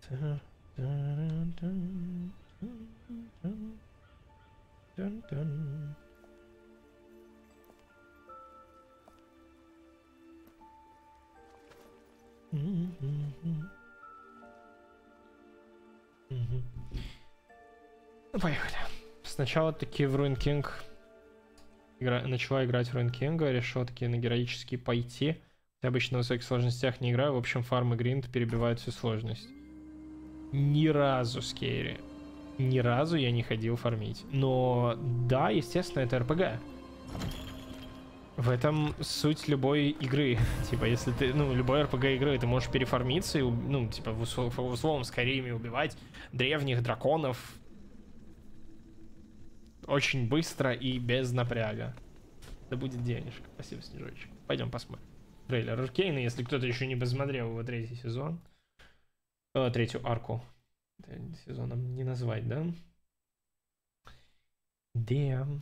Ну, поехали. Сначала таки в Ruin King начала играть в Ruin King, решила таки на героический пойти. Я обычно на высоких сложностях не играю, в общем, фарм и гринд перебивают всю сложность. Ни разу, Скейри. Ни разу я не ходил фармить. Но да, естественно, это РПГ. В этом суть любой игры. Типа, если ты, любой RPG игры, ты можешь перефармиться и, типа, в условном Скайриме убивать древних драконов очень быстро и без напряга. Да будет денежка. Спасибо, Снежочек. Пойдем посмотрим трейлер Аркейна, если кто-то еще не посмотрел его третий сезон. Третью арку. Сезоном не назвать, да? Damn.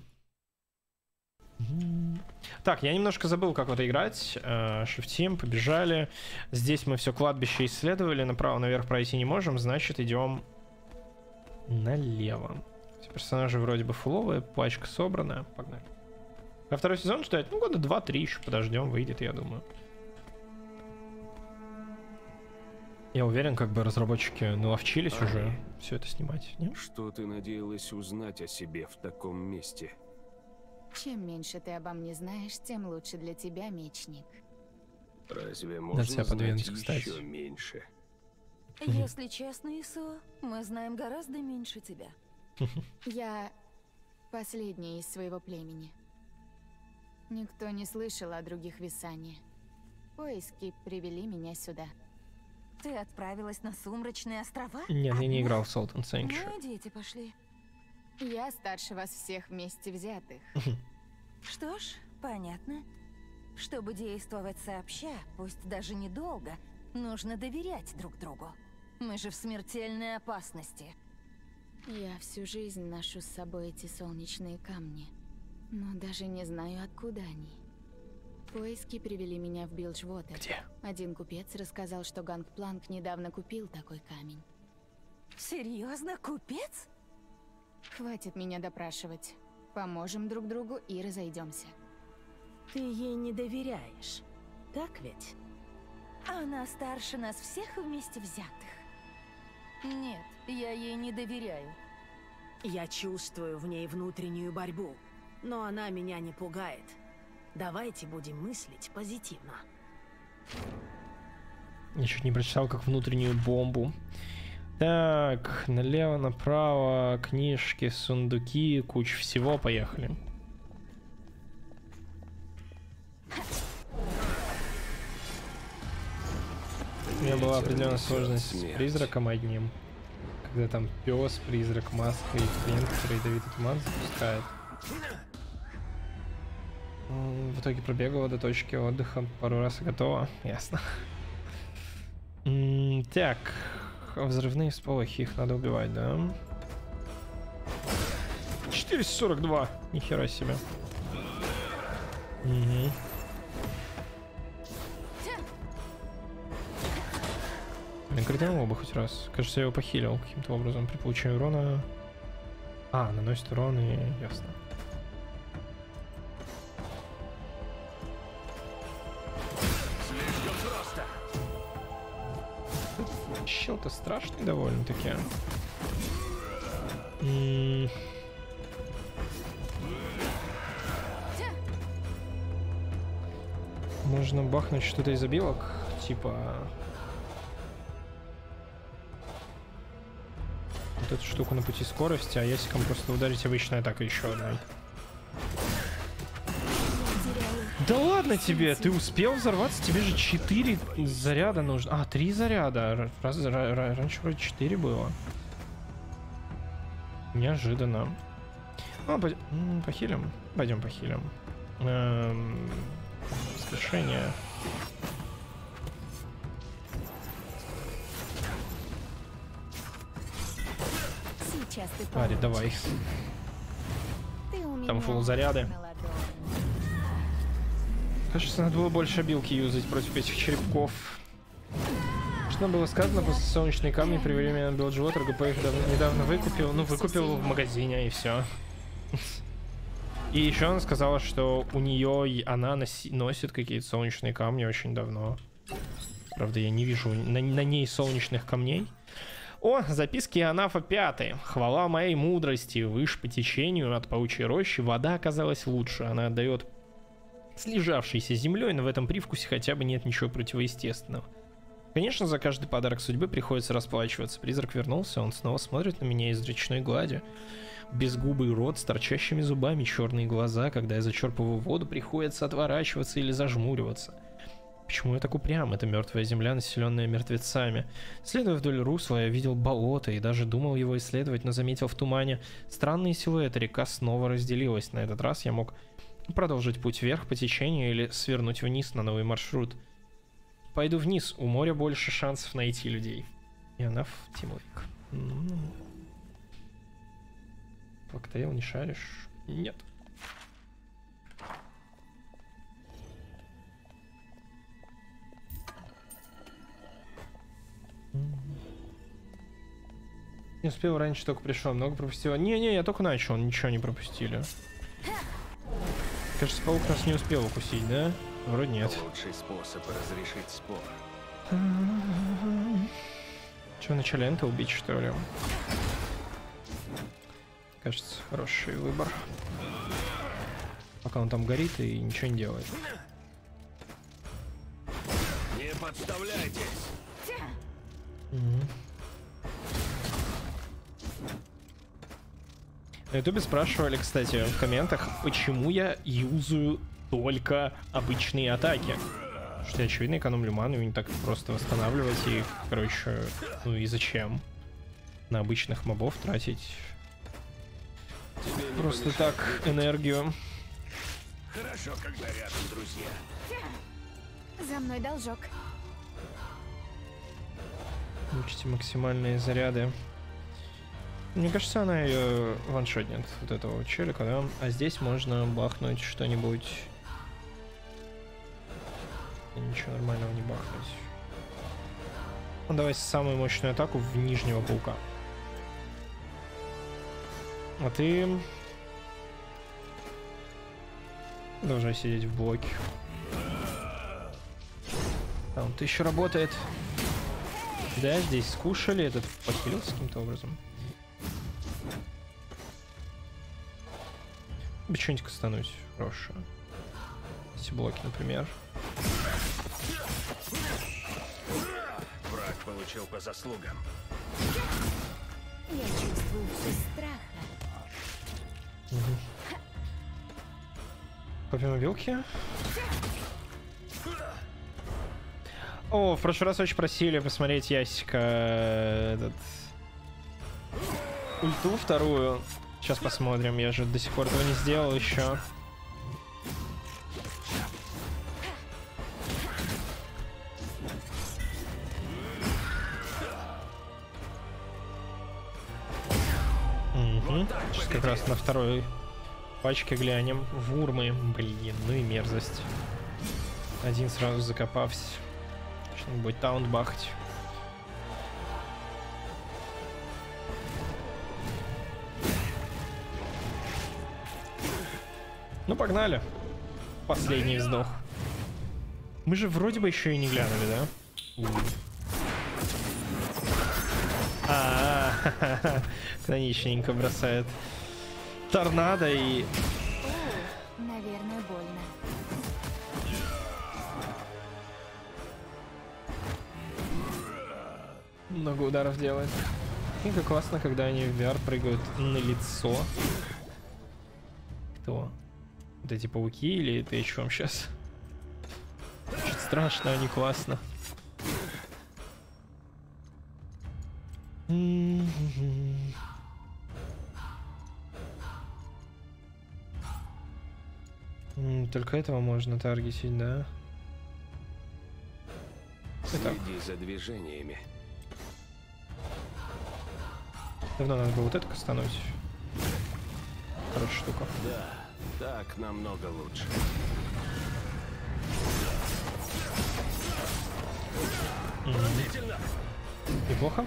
Так, я немножко забыл, как вот играть. Shift-Team, побежали. Здесь мы все кладбище исследовали. Направо наверх пройти не можем, значит идем налево. Все персонажи вроде бы фуловые, пачка собранная. Погнали. А второй сезон ждать? Года 2-3 еще подождем, выйдет, я думаю. Я уверен, как бы разработчики наловчились уже все это снимать. Не? Что ты надеялась узнать о себе в таком месте? Чем меньше ты обо мне знаешь, тем лучше для тебя, мечник. Разве можно знать еще меньше? Если честно, Исо, мы знаем гораздо меньше тебя. Я последняя из своего племени. Никто не слышал о других Висане. Поиски привели меня сюда. Ты отправилась на Сумрачные острова? Нет, я не играл в Salt and Sanctuary. Ну, дети пошли. Я старше вас всех вместе взятых. Что ж, понятно. Чтобы действовать сообща, пусть даже недолго, нужно доверять друг другу. Мы же в смертельной опасности. Я всю жизнь ношу с собой эти солнечные камни, но даже не знаю, откуда они. Поиски привели меня в Билджвотер. Где? Один купец рассказал, что Гангпланк недавно купил такой камень. Серьезно, купец? Хватит меня допрашивать. Поможем друг другу и разойдемся. Ты ей не доверяешь, так ведь? Она старше нас всех вместе взятых. Нет, я ей не доверяю. Я чувствую в ней внутреннюю борьбу, но она меня не пугает. Давайте будем мыслить позитивно. Я чуть не прочитал, как внутреннюю бомбу. Так, налево, направо, книжки, сундуки, куча всего, поехали. У меня была определенная сложность с призраком одним. Когда там пес, призрак, маска и хрен, который ядовитый туман запускает. В итоге пробегала до точки отдыха, пару раз и готова. Ясно. Так, взрывные всполохи, их надо убивать, да? 442, нихера себе. Угу. Блин, кританул бы хоть раз. Кажется, я его похилил каким-то образом при получении урона. А, наносит урон и ясно. Чел-то страшный довольно-таки. Можно бахнуть что-то из обилок, типа вот эту штуку на пути скорости, а ясиком просто ударить обычной атакой еще одной. Да ладно тебе, ты успел взорваться, тебе же 4 заряда нужно. А, 3 заряда. Раньше вроде 4 было. Неожиданно. Ну, похилим. Пойдем похилим. Воскрешение. Ари, давай. Там фулл заряды. Кажется, надо было больше обилки юзать против этих черепков. Честно было сказано, после солнечные камни привели меня на Билджвотер, ГП их недавно выкупил. Ну, выкупил в магазине, и все. И еще она сказала, что у нее она носит какие-то солнечные камни очень давно. Правда, я не вижу на ней солнечных камней. О, записки Анафа 5. Хвала моей мудрости. Выше по течению от паучьей рощи вода оказалась лучше. Она отдает слежавшейся землей, но в этом привкусе хотя бы нет ничего противоестественного. Конечно, за каждый подарок судьбы приходится расплачиваться. Призрак вернулся, он снова смотрит на меня из речной глади. Безгубый рот с торчащими зубами, черные глаза. Когда я зачерпываю воду, приходится отворачиваться или зажмуриваться. Почему я так упрям? Это мертвая земля, населенная мертвецами. Следуя вдоль русла, я видел болото и даже думал его исследовать, но заметил в тумане странные силуэты. Река снова разделилась. На этот раз я мог продолжить путь вверх по течению или свернуть вниз на новый маршрут. Пойду вниз, у моря больше шансов найти людей. И она в Тимовик. Коктейл не шаришь? Нет. Не успел раньше, только пришел. Много пропустила. Не-не, я только начал, ничего не пропустили. Кажется, паук нас не успел укусить, да? Вроде нет. Лучший способ разрешить спор. Че, вначале Энта убить, что ли? Кажется, хороший выбор. Пока он там горит и ничего не делает. Не подставляйтесь! На ютубе спрашивали, кстати, в комментах, почему я юзаю только обычные атаки. Потому что я, очевидно, экономлю ману и не так просто восстанавливать их. Короче, ну и зачем на обычных мобов тратить просто так энергию? Хорошо, когда рядом друзья. За мной должок. Учите максимальные заряды. Мне кажется, она ее ваншотнет, вот этого челика, да? А здесь можно бахнуть что-нибудь. Ничего нормального не бахнуть. Ну, давай самую мощную атаку в нижнего паука. А ты... Продолжай сидеть в блоке. А, он-то еще работает. Да, здесь скушали, этот похилился каким-то образом. Бы что-нибудь кастануть хорошее. Эти блоки, например. Враг получил по заслугам. Я чувствую вкус страха. Купим вилки. О, в прошлый раз очень просили посмотреть Ясика этот ульту вторую. Сейчас посмотрим, я же до сих пор этого не сделал еще. Сейчас как раз на второй пачке глянем. Вурмы, блин, ну и мерзость. Один сразу закопався. Сейчас будет таунт бахать. Ну, погнали. Последний вздох. Мы же вроде бы еще и не глянули, да? Каноничненько бросает торнадо и... Наверное, больно. Много ударов делает. И как классно, когда они в VR прыгают на лицо. Кто? Вот эти пауки или это еще вам сейчас? Что-то страшно, а не классно. Только этого можно таргетить, да? Следи за движениями. Давно надо было вот это кастануть. Хорошая штука. Да, так намного лучше. Неплохо.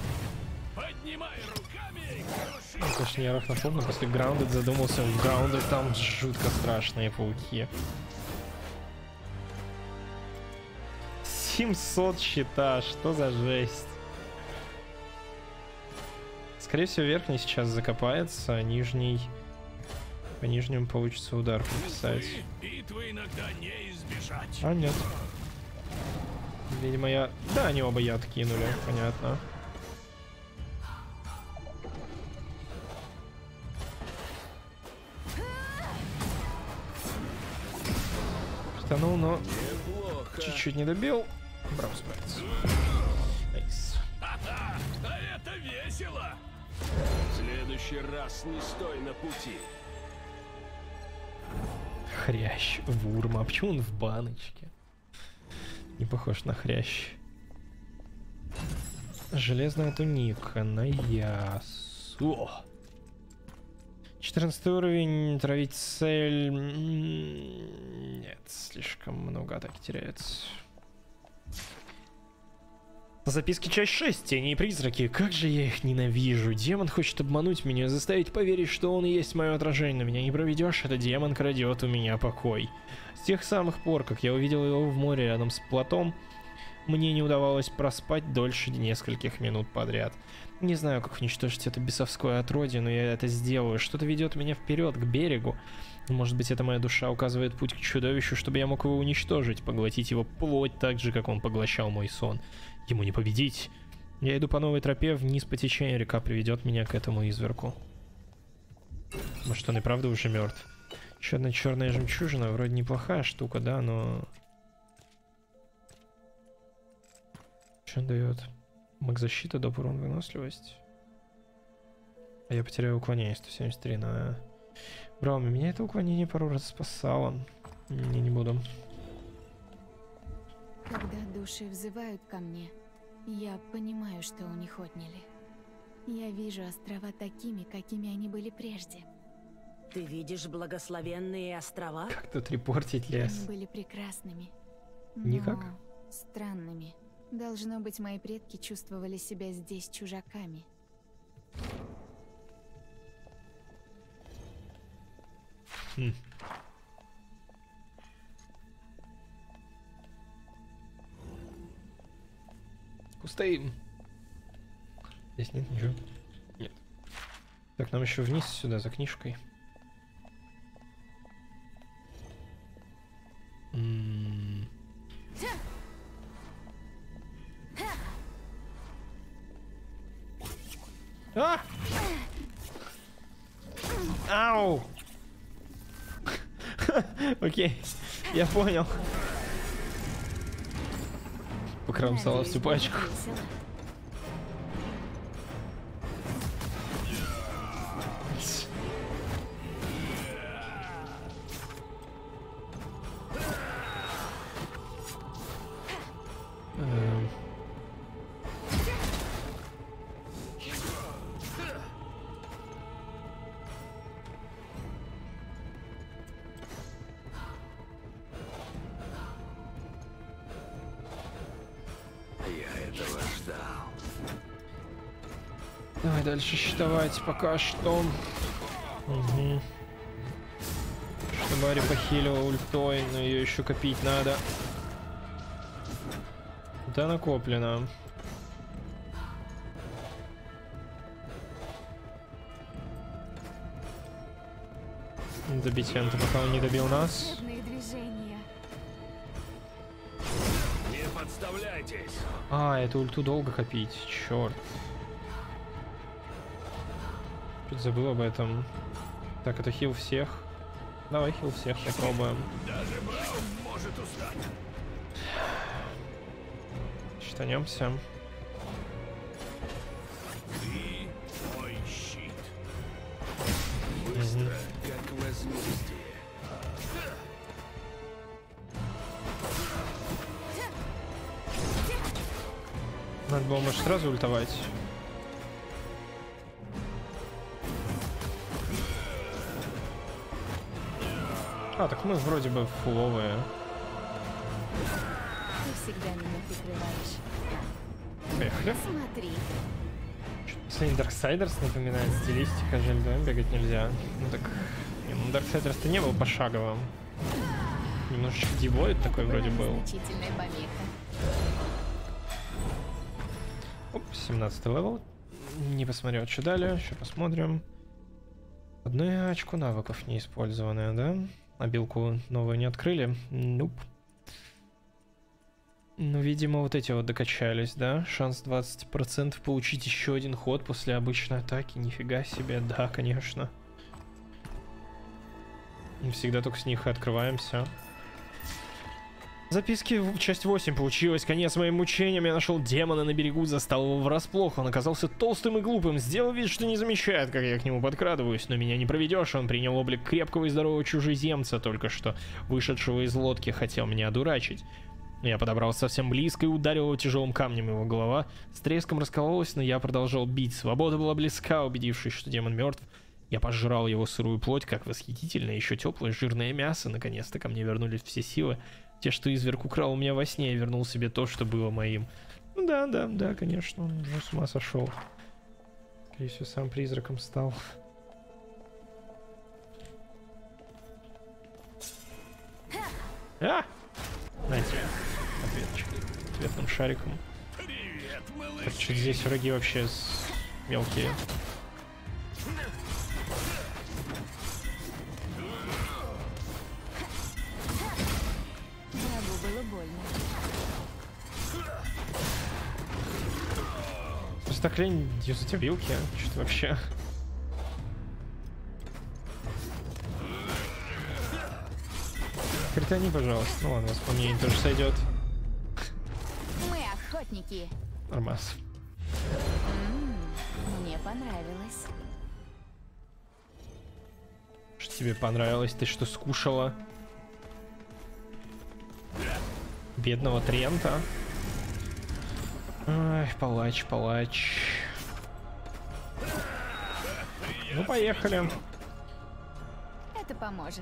Конечно, не арахнофоб, но после Grounded задумался. В Grounded там жутко страшные пауки. 700 щита, что за жесть. Скорее всего, верхний сейчас закопается, а нижний... По нижнему получится удар прописать. А, нет. Видимо, я... Да, они оба яд кинули, понятно. Штанул, но чуть-чуть не добил. Брам справится. Найс. А это весело! В следующий раз не стой на пути. Хрящ Вурма. А почему он в баночке? Не похож на хрящ. Железная туника на ясу. 14 уровень. Травить цель. Нет, слишком много атаки теряется. Записки часть 6. Тени и призраки. Как же я их ненавижу. Демон хочет обмануть меня, заставить поверить, что он и есть мое отражение. Но меня не проведешь, этот демон крадет у меня покой. С тех самых пор, как я увидел его в море рядом с плотом, мне не удавалось проспать дольше нескольких минут подряд. Не знаю, как уничтожить это бесовское отродье, но я это сделаю. Что-то ведет меня вперед, к берегу. Может быть, эта моя душа указывает путь к чудовищу, чтобы я мог его уничтожить, поглотить его плоть так же, как он поглощал мой сон. Ему не победить. Я иду по новой тропе вниз по течению, река приведет меня к этому изверку. Может, он и правда уже мертв? Еще одна черная жемчужина, вроде неплохая штука, да, но... Что он дает? Маг защита, доп. Урон, выносливость. А я потеряю уклонение, 173 на... Брауми, меня это уклонение пару раз спасало. Не буду. Когда души взывают ко мне, я понимаю, что у них отняли. Я вижу острова такими, какими они были прежде. Ты видишь благословенные острова? Как тут репортить лес? Они были прекрасными. Никак. Но странными. Должно быть, мои предки чувствовали себя здесь чужаками. Кусты. Здесь нет ничего. Нет. Так, нам еще вниз сюда за книжкой. А! Ау! Окей, я понял. Покромсала всю пачку. Давай дальше считать пока что. Угу. Чтобы Ари похилила ультой, но ее еще копить надо. Да, накоплено. Добить Энта, пока он не добил нас. Не подставляйтесь. А, эту ульту долго копить, черт. Чуть забыл об этом. Так, это хил всех. Давай хил всех попробуем. Даже Браун может устать. Штанемся. Ты мой щит. Быстро, как возмездие. Надо было, может, сразу ультовать. А, так мы вроде бы фуловые. Ты всегда меня прикрываешь. Поехали. Смотри. Последний Darksiders напоминает стилистика, жаль, да, бегать нельзя. Ну так, Darksiders-то не был пошаговым. Немножечко девоид такой вроде был. Значительная помеха. Оп, 17 левел. Не посмотрел, что далее. Сейчас посмотрим. Одно очко навыков не использованное, да? Обилку новую не открыли? Нуп. Ну, видимо, вот эти вот докачались, да? Шанс 20% получить еще один ход после обычной атаки. Нифига себе, да, конечно. Мы всегда только с них и открываемся. Записки, часть 8 получилась. Конец моим мучениям. Я нашел демона на берегу, застал его врасплох. Он оказался толстым и глупым. Сделал вид, что не замечает, как я к нему подкрадываюсь. Но меня не проведешь. Он принял облик крепкого и здорового чужеземца, только что вышедшего из лодки, хотел меня одурачить. Я подобрался совсем близко и ударил его тяжелым камнем. Его голова с треском раскололась, но я продолжал бить. Свобода была близка. Убедившись, что демон мертв, я пожрал его сырую плоть, как восхитительное, еще теплое, жирное мясо. Наконец-то ко мне вернулись все силы. Те, что изверг украл у меня во сне, я вернул себе то, что было моим. Ну да, конечно, он уже с ума сошел. Скорее всего, сам призраком стал. А! Знаете, ответным шариком. Привет, малыш. Так, что здесь враги вообще мелкие. Врагу было больно. Просто так лень юзать обилки, а? Что-то вообще. Критани, пожалуйста. Ну ладно, воспоминание тоже сойдет. Мы охотники. Нормас. Мне понравилось. Что тебе понравилось? Ты что, скушала? Бедного Трента. Ай, палач. Ну, поехали. Это поможет.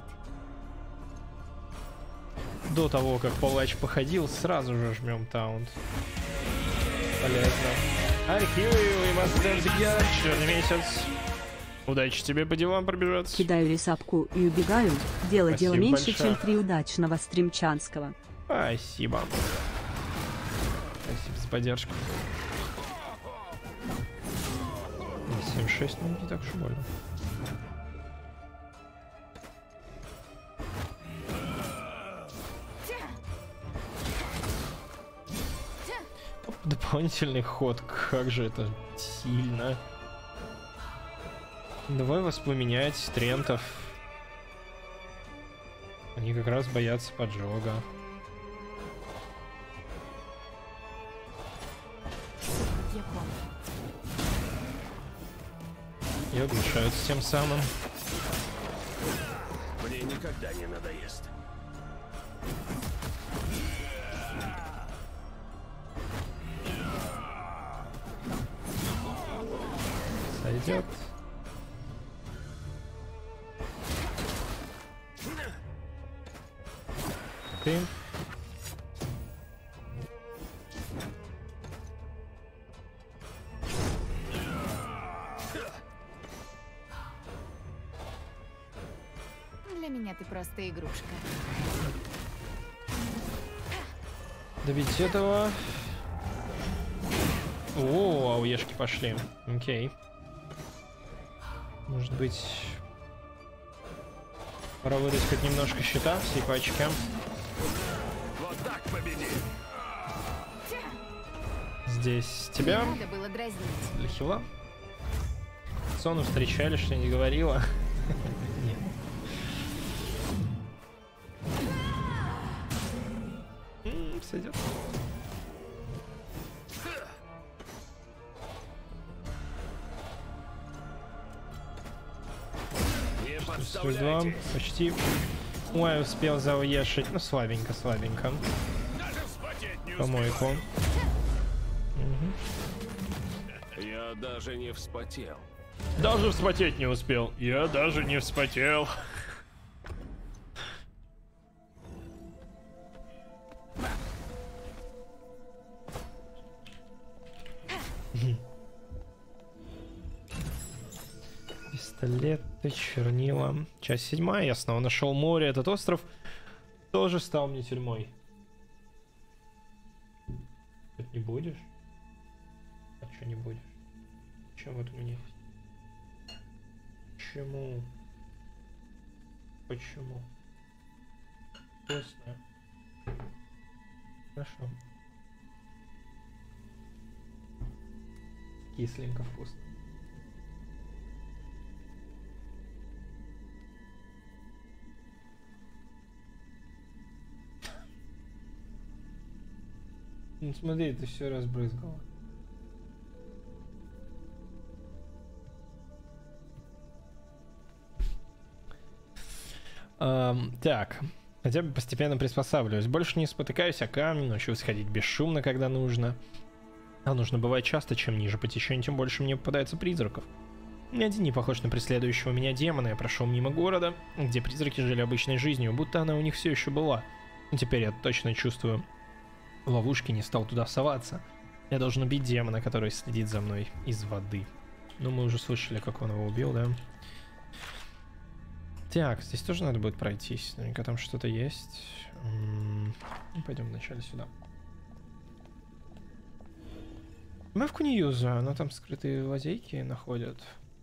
До того, как палач походил, сразу же жмем таунт. Полезно. Архивы и Мастер черный месяц. Удачи тебе по делам пробежаться. Кидаю рисапку и убегаю. Дело Спасибо меньше, большое. чем 3 удачного стримчанского. Спасибо. Спасибо за поддержку. 7-6, ну не так уж и больно. Дополнительный ход, как же это сильно. Давай вас поменять, Трентов. Они как раз боятся поджога. Я помню. И оглушаются тем самым. Мне никогда не надоест. Сойдет. Ты. Для меня ты просто игрушка. Добить этого. О, ауешки пошли. Окей. Может быть, пора выдать хоть немножко щита всей пачки. Вот так победи. Здесь тебя Надо было дразнить. для хила. Сону встречали, что не говорила. Нет. Сойдет. Не Плюс 2, подставляйтесь. почти. Ой, успел зауешить. Ну, слабенько. Даже вспотеть не Помойку. Я даже не вспотел. Даже вспотеть не успел. Я даже не вспотел. Пистолеты, чернила. Часть 7. Я снова нашел море. Этот остров тоже стал мне тюрьмой. Ты не будешь? А что не будешь? Что вот у меня есть? Почему? Почему? Вкусно. Хорошо. Кисленько вкусно. Ну смотри, ты все разбрызгала. Так, хотя бы постепенно приспосабливаюсь. Больше не спотыкаюсь о камни, научусь ходить бесшумно, когда нужно. А нужно бывает часто, чем ниже по течению, тем больше мне попадается призраков. Ни один не похож на преследующего меня демона. Я прошел мимо города, где призраки жили обычной жизнью, будто она у них все еще была. Но теперь я точно чувствую ловушки, не стал туда соваться. Я должен убить демона, который следит за мной из воды. Ну, мы уже слышали, как он его убил, да? Так, здесь тоже надо будет пройтись. Наверняка там что-то есть. Пойдем вначале сюда. Мавку не юзаю, но там скрытые лазейки находят.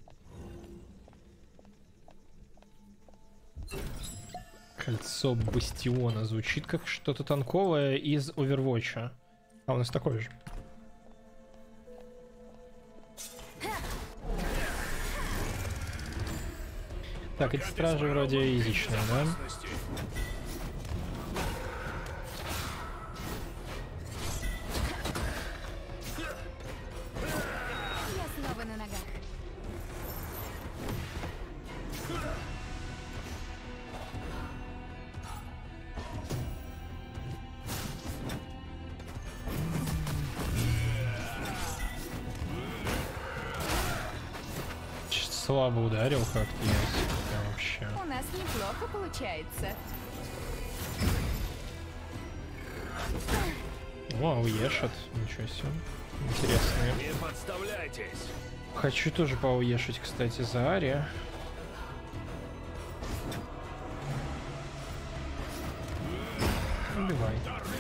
Кольцо Бастиона звучит как что-то танковое из Overwatch. А у нас такой же. Так, эти стражи вроде изичные, да? Я снова на ногах. Слабо ударил как-то я вообще. У нас неплохо получается. О, уешат. Ничего себе. Интересные. Не подставляйтесь. Хочу тоже поуешать, кстати, за Ари. Убивай.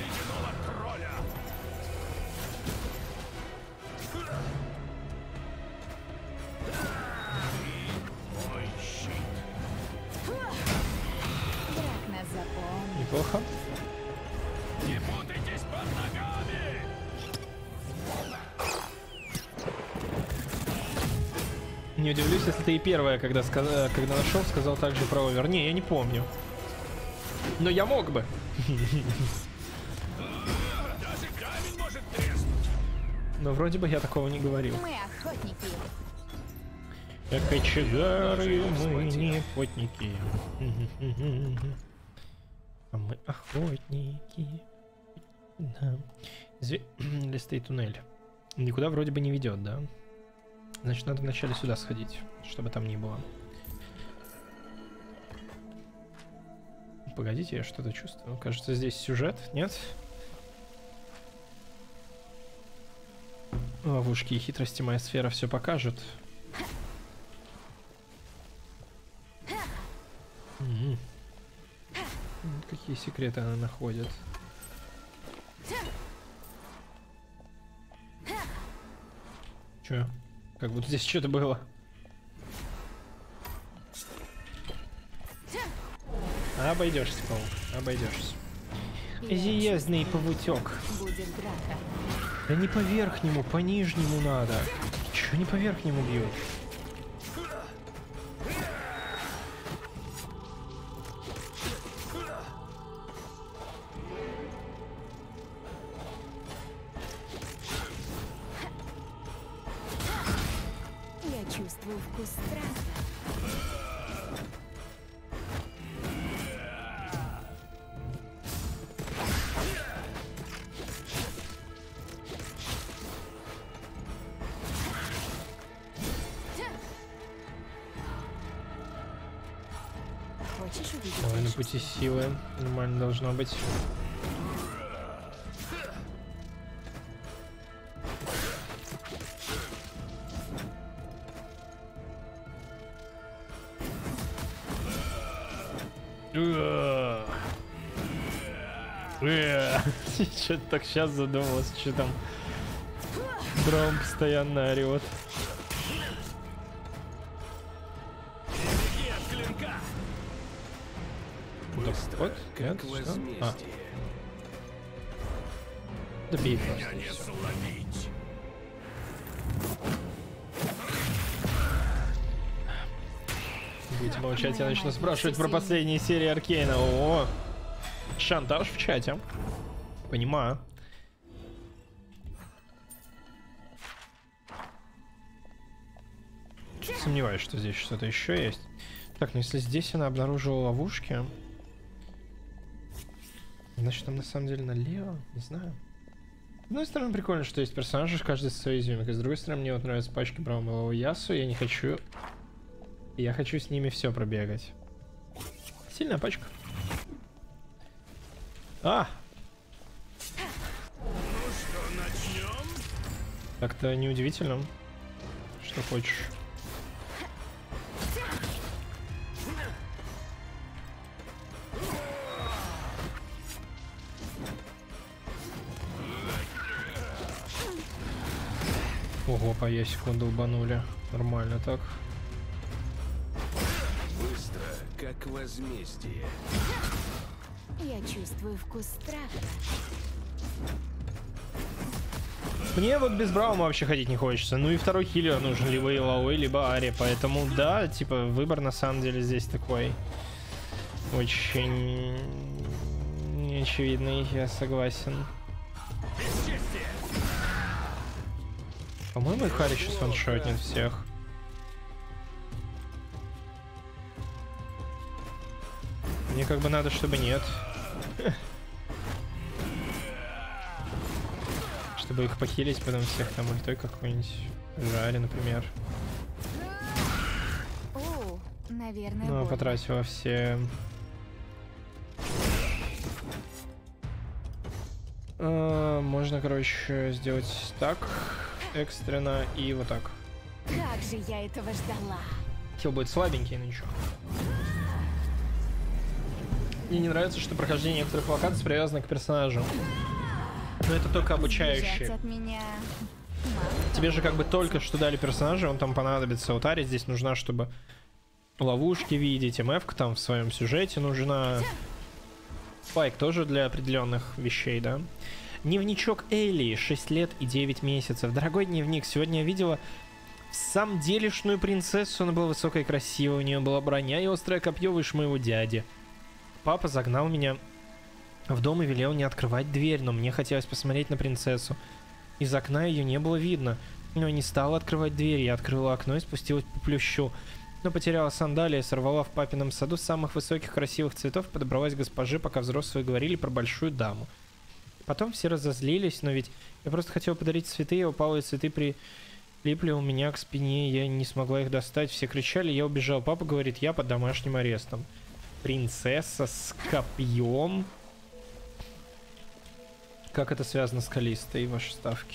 Драк нас запомнит. Неплохо. Не путайтесь под ногами. Не удивлюсь, если ты и первая, когда нашел, сказал также про овер. Не, я не помню. Но я мог бы. Даже камень может треснуть. Но вроде бы я такого не говорил. Мы охотники. Как кочегары, мы не охотники. А мы охотники. Да. Листый туннель. Никуда вроде бы не ведет, да? Значит, надо вначале сюда сходить, чтобы там не было. Погодите, я что-то чувствую. Кажется, здесь сюжет, нет? Ловушки и хитрости моя сфера все покажет. Какие секреты она находит? Чё? Как будто здесь что-то было. Обойдешься, паук, обойдешься. Зиезный павутек. Будет драка. Да не по верхнему, по нижнему надо. Чё не по верхнему бьешь? Я чувствую вкус страха. Хочешь увидеть? Давай на нашу пути силу? силы. Нормально должно быть. Что-то так сейчас задумалась, что там Браум постоянно орет. Беги от клинка! Быстро, Вот, как нет, всё. возмездие. Добей Меня просто. не всё. сломить. Будете молчать, я Моя начну магия спрашивать про всесильна. последние серии Аркейна. О, шантаж в чате. Понимаю. Чуть сомневаюсь, что здесь что-то еще есть. Так, ну если здесь она обнаружила ловушки, значит там на самом деле налево, не знаю. С одной стороны, прикольно, что есть персонажи, каждый со своей изюминкой. С другой стороны, мне вот нравятся пачки Браумового Ясу, я не хочу... Я хочу с ними все пробегать. Сильная пачка. А! Ну что, начнем? Так-то неудивительно, что хочешь. Ого, по ясику долбанули. Нормально так. Быстро, как возмездие. Я чувствую вкус страха. Мне вот без Браума вообще ходить не хочется. Ну и второй хиллер нужен либо Илаой, либо Ари. Поэтому да, типа выбор на самом деле здесь такой очень неочевидный, я согласен. Бесчестие! По-моему, их Ари сейчас ваншотнет всех. Мне как бы надо, чтобы нет. Чтобы их похилить, потом всех там ультой какой-нибудь. Жари, например. О, наверное, Ну, больно. потратила все. Можно, короче, сделать так экстренно и вот так. Как же я этого ждала. Хил будет слабенький, но ничего. Мне не нравится, что прохождение некоторых локаций привязано к персонажу. Но это только Сбежать обучающие. от меня. Тебе же как бы только что дали персонажа, он там понадобится. Вот Ари здесь нужна, чтобы ловушки видеть. МФ-ка там в своем сюжете нужна. Спайк тоже для определенных вещей, да? Дневничок Элли, 6 лет и 9 месяцев. Дорогой дневник, сегодня я видела в самом делешную принцессу. Она была высокая и красивая, у нее была броня и острое копье выше моего дяди. Папа загнал меня в дом и велел не открывать дверь, но мне хотелось посмотреть на принцессу. Из окна ее не было видно, но я не стала открывать дверь. Я открыла окно и спустилась по плющу. Но потеряла сандалии, сорвала в папином саду самых высоких красивых цветов и подобралась к госпоже, пока взрослые говорили про большую даму. Потом все разозлились, но ведь я просто хотела подарить цветы, я упала, и цветы прилипли у меня к спине, я не смогла их достать. Все кричали, я убежал. Папа говорит, я под домашним арестом. Принцесса с копьем. Как это связано с Калистой, ваши ставки?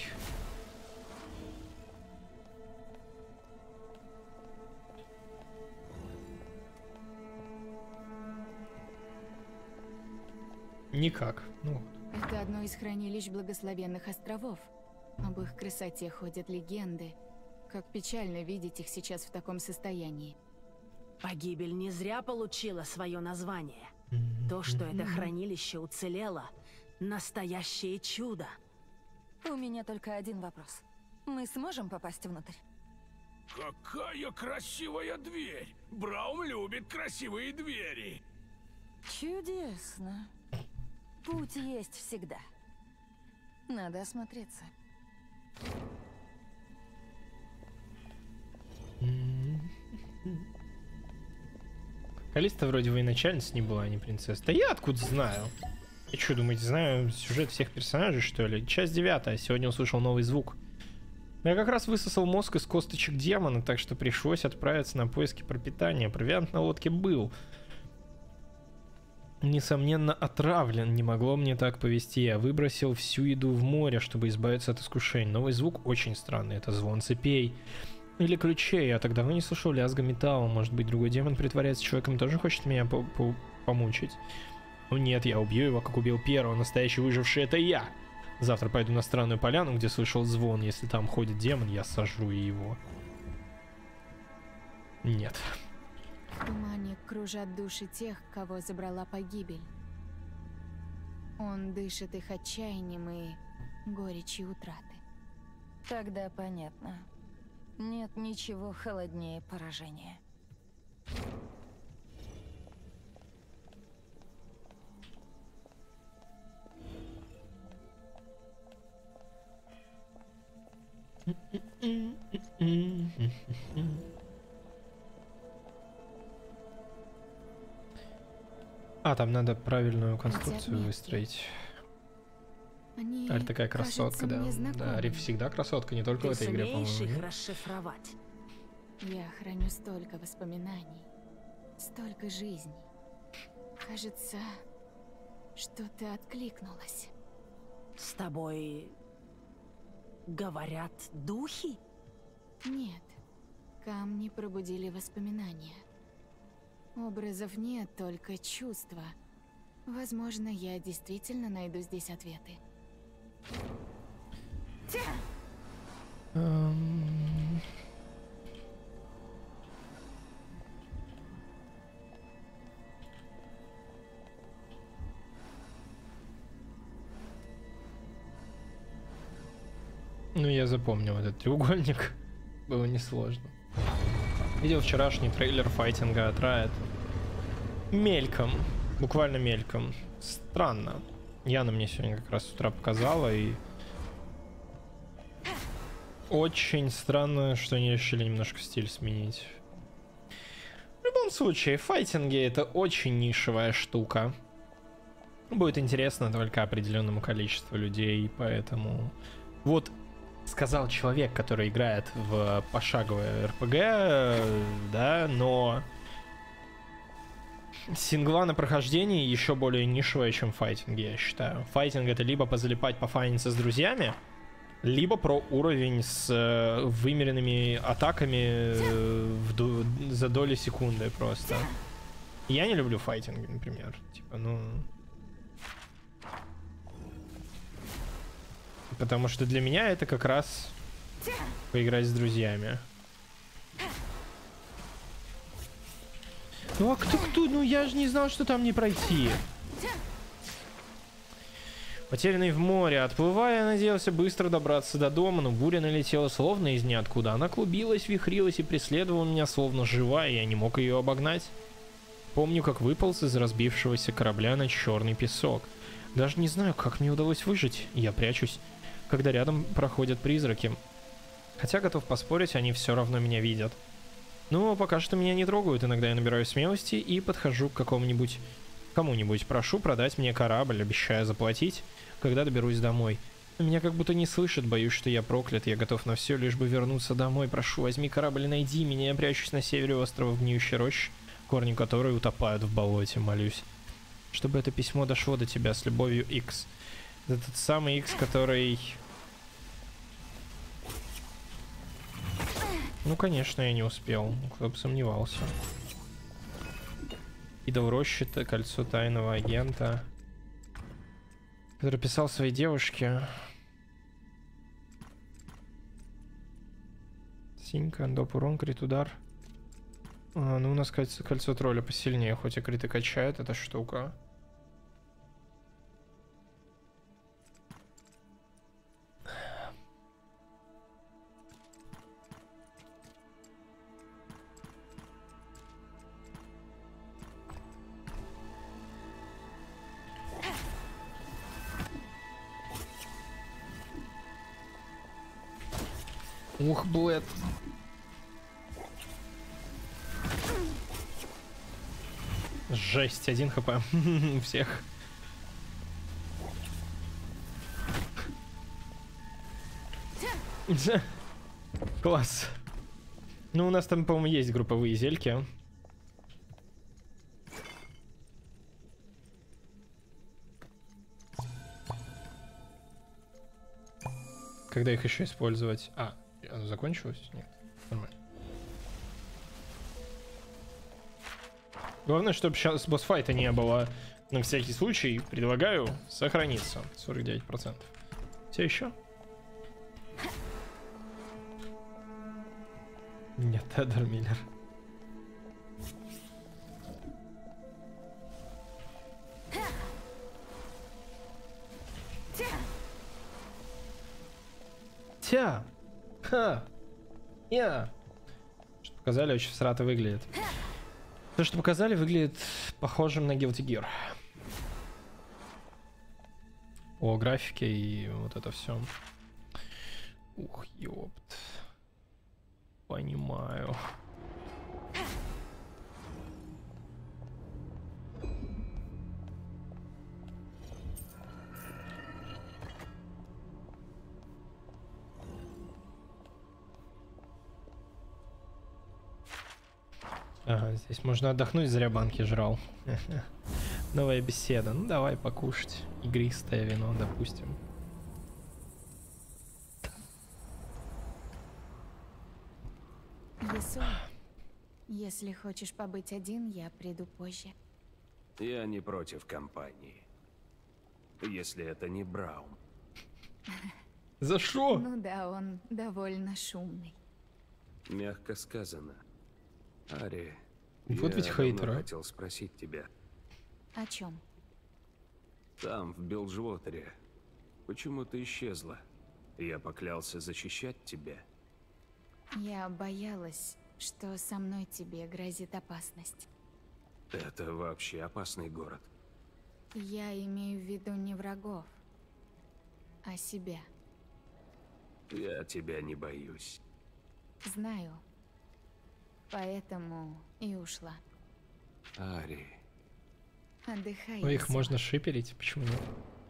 Никак. Ну, Это одно из хранилищ благословенных островов. Об их красоте ходят легенды. Как печально видеть их сейчас в таком состоянии. Погибель не зря получила свое название. То, что это хранилище уцелело, настоящее чудо. У меня только один вопрос. Мы сможем попасть внутрь? Какая красивая дверь! Браум любит красивые двери. Чудесно. Путь есть всегда. Надо осмотреться. Калиста вроде военачальница не была, а не принцесса. Да я откуда знаю? Я что, думаете, знаю сюжет всех персонажей, что ли? Часть 9, сегодня услышал новый звук. Я как раз высосал мозг из косточек демона, так что пришлось отправиться на поиски пропитания. Провиант на лодке был. Несомненно, отравлен. Не могло мне так повести. Я выбросил всю еду в море, чтобы избавиться от искушений. Новый звук очень странный. Это звон цепей. Или ключей. Я так давно не слышал лязга металла. Может быть, другой демон притворяется человеком и тоже хочет меня помучить. Ну нет, я убью его, как убил первого. Настоящий выживший — это я. Завтра пойду на странную поляну, где слышал звон. Если там ходит демон, я сожру его. Нет. В тумане кружат души тех, кого забрала погибель. Он дышит их отчаянием и горечью утраты. Тогда понятно. Нет ничего холоднее поражения. А, там надо правильную конструкцию Отметки. выстроить. Они Арь такая красотка, кажутся да. мне Да, знакомыми. Арь всегда красотка, не только Ты в этой игре, сумеешь по-моему. их нет? расшифровать? Я храню столько воспоминаний, столько жизней. Кажется, что-то откликнулось. С тобой говорят духи? Нет, камни пробудили воспоминания. Образов нет, только чувства. Возможно, я действительно найду здесь ответы. Эм, Ну, я запомнил этот треугольник. Было несложно. Видел вчерашний трейлер файтинга от Riot. Мельком. Буквально мельком. Странно. Яна мне сегодня как раз с утра показала, и... Очень странно, что они решили немножко стиль сменить. В любом случае, файтинги — это очень нишевая штука. Будет интересно только определенному количеству людей, поэтому... Вот сказал человек, который играет в пошаговое РПГ, да, но... Сингла на прохождении еще более нишевая, чем файтинги, я считаю. Файтинг — это либо позалипать, пофаниться с друзьями, либо про уровень с вымеренными атаками за доли секунды просто. Я не люблю файтинги, например. Типа, ну... Потому что для меня это как раз поиграть с друзьями. Ну а кто? Ну я же не знал, что там не пройти. Потерянный в море. Отплывая, я надеялся быстро добраться до дома, но буря налетела словно из ниоткуда. Она клубилась, вихрилась и преследовала меня словно живая, и я не мог ее обогнать. Помню, как выполз из разбившегося корабля на черный песок. Даже не знаю, как мне удалось выжить. Я прячусь, когда рядом проходят призраки. Хотя, готов поспорить, они все равно меня видят. Но пока что меня не трогают. Иногда я набираю смелости и подхожу к кому-нибудь, прошу продать мне корабль, обещаю заплатить, когда доберусь домой. Но меня как будто не слышат, боюсь, что я проклят. Я готов на все, лишь бы вернуться домой. Прошу, возьми корабль и найди меня. Я прячусь на севере острова в гниющей роще, корни которой утопают в болоте, молюсь. Чтобы это письмо дошло до тебя, с любовью, X. Это тот самый X, который... Ну, конечно, я не успел. Кто бы сомневался. Идол рощи, кольцо тайного агента, который писал своей девушке. Синька, доп урон, крит удар. Ну, у нас кольцо тролля посильнее, хоть и криты качает эта штука. Ух, Блэд. Жесть, 1 хп у всех. Класс. Ну, у нас там, по-моему, есть групповые зельки. Когда их еще использовать? А, оно закончилось? Нет, нормально. Главное, чтобы сейчас босс-файта не было. На всякий случай предлагаю сохраниться. 49%. Все еще? Нет, Эдер Миллер. Тя! Ха! Я! Что показали, очень всрато выглядит. То, что показали, выглядит похожим на Guilty Gear. О графике и вот это все. Ух, ёпт. Понимаю. Ага, здесь можно отдохнуть, зря банки жрал. Новая беседа. Ну давай покушать. Игристое вино, допустим. Есу, если хочешь побыть один, я приду позже. Я не против компании. Если это не Браум. За что? Ну да, он довольно шумный. Мягко сказано. Ари, Вот я ведь давно хейтер, а. хотел спросить тебя. О чем? Там, в Билджвотере, почему ты исчезла? Я поклялся защищать тебя. Я боялась, что со мной тебе грозит опасность. Это вообще опасный город. Я имею в виду не врагов, а себя. Я тебя не боюсь. Знаю. Поэтому и ушла. Ари, Отдыхай. Ну их Есу. можно шиперить, почему нет?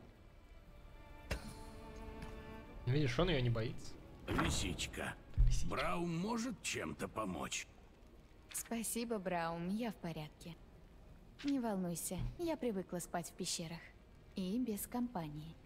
Видишь, он ее не боится. Лисичка, Браум может чем-то помочь? Спасибо, Браум, я в порядке. Не волнуйся, я привыкла спать в пещерах. И без компании.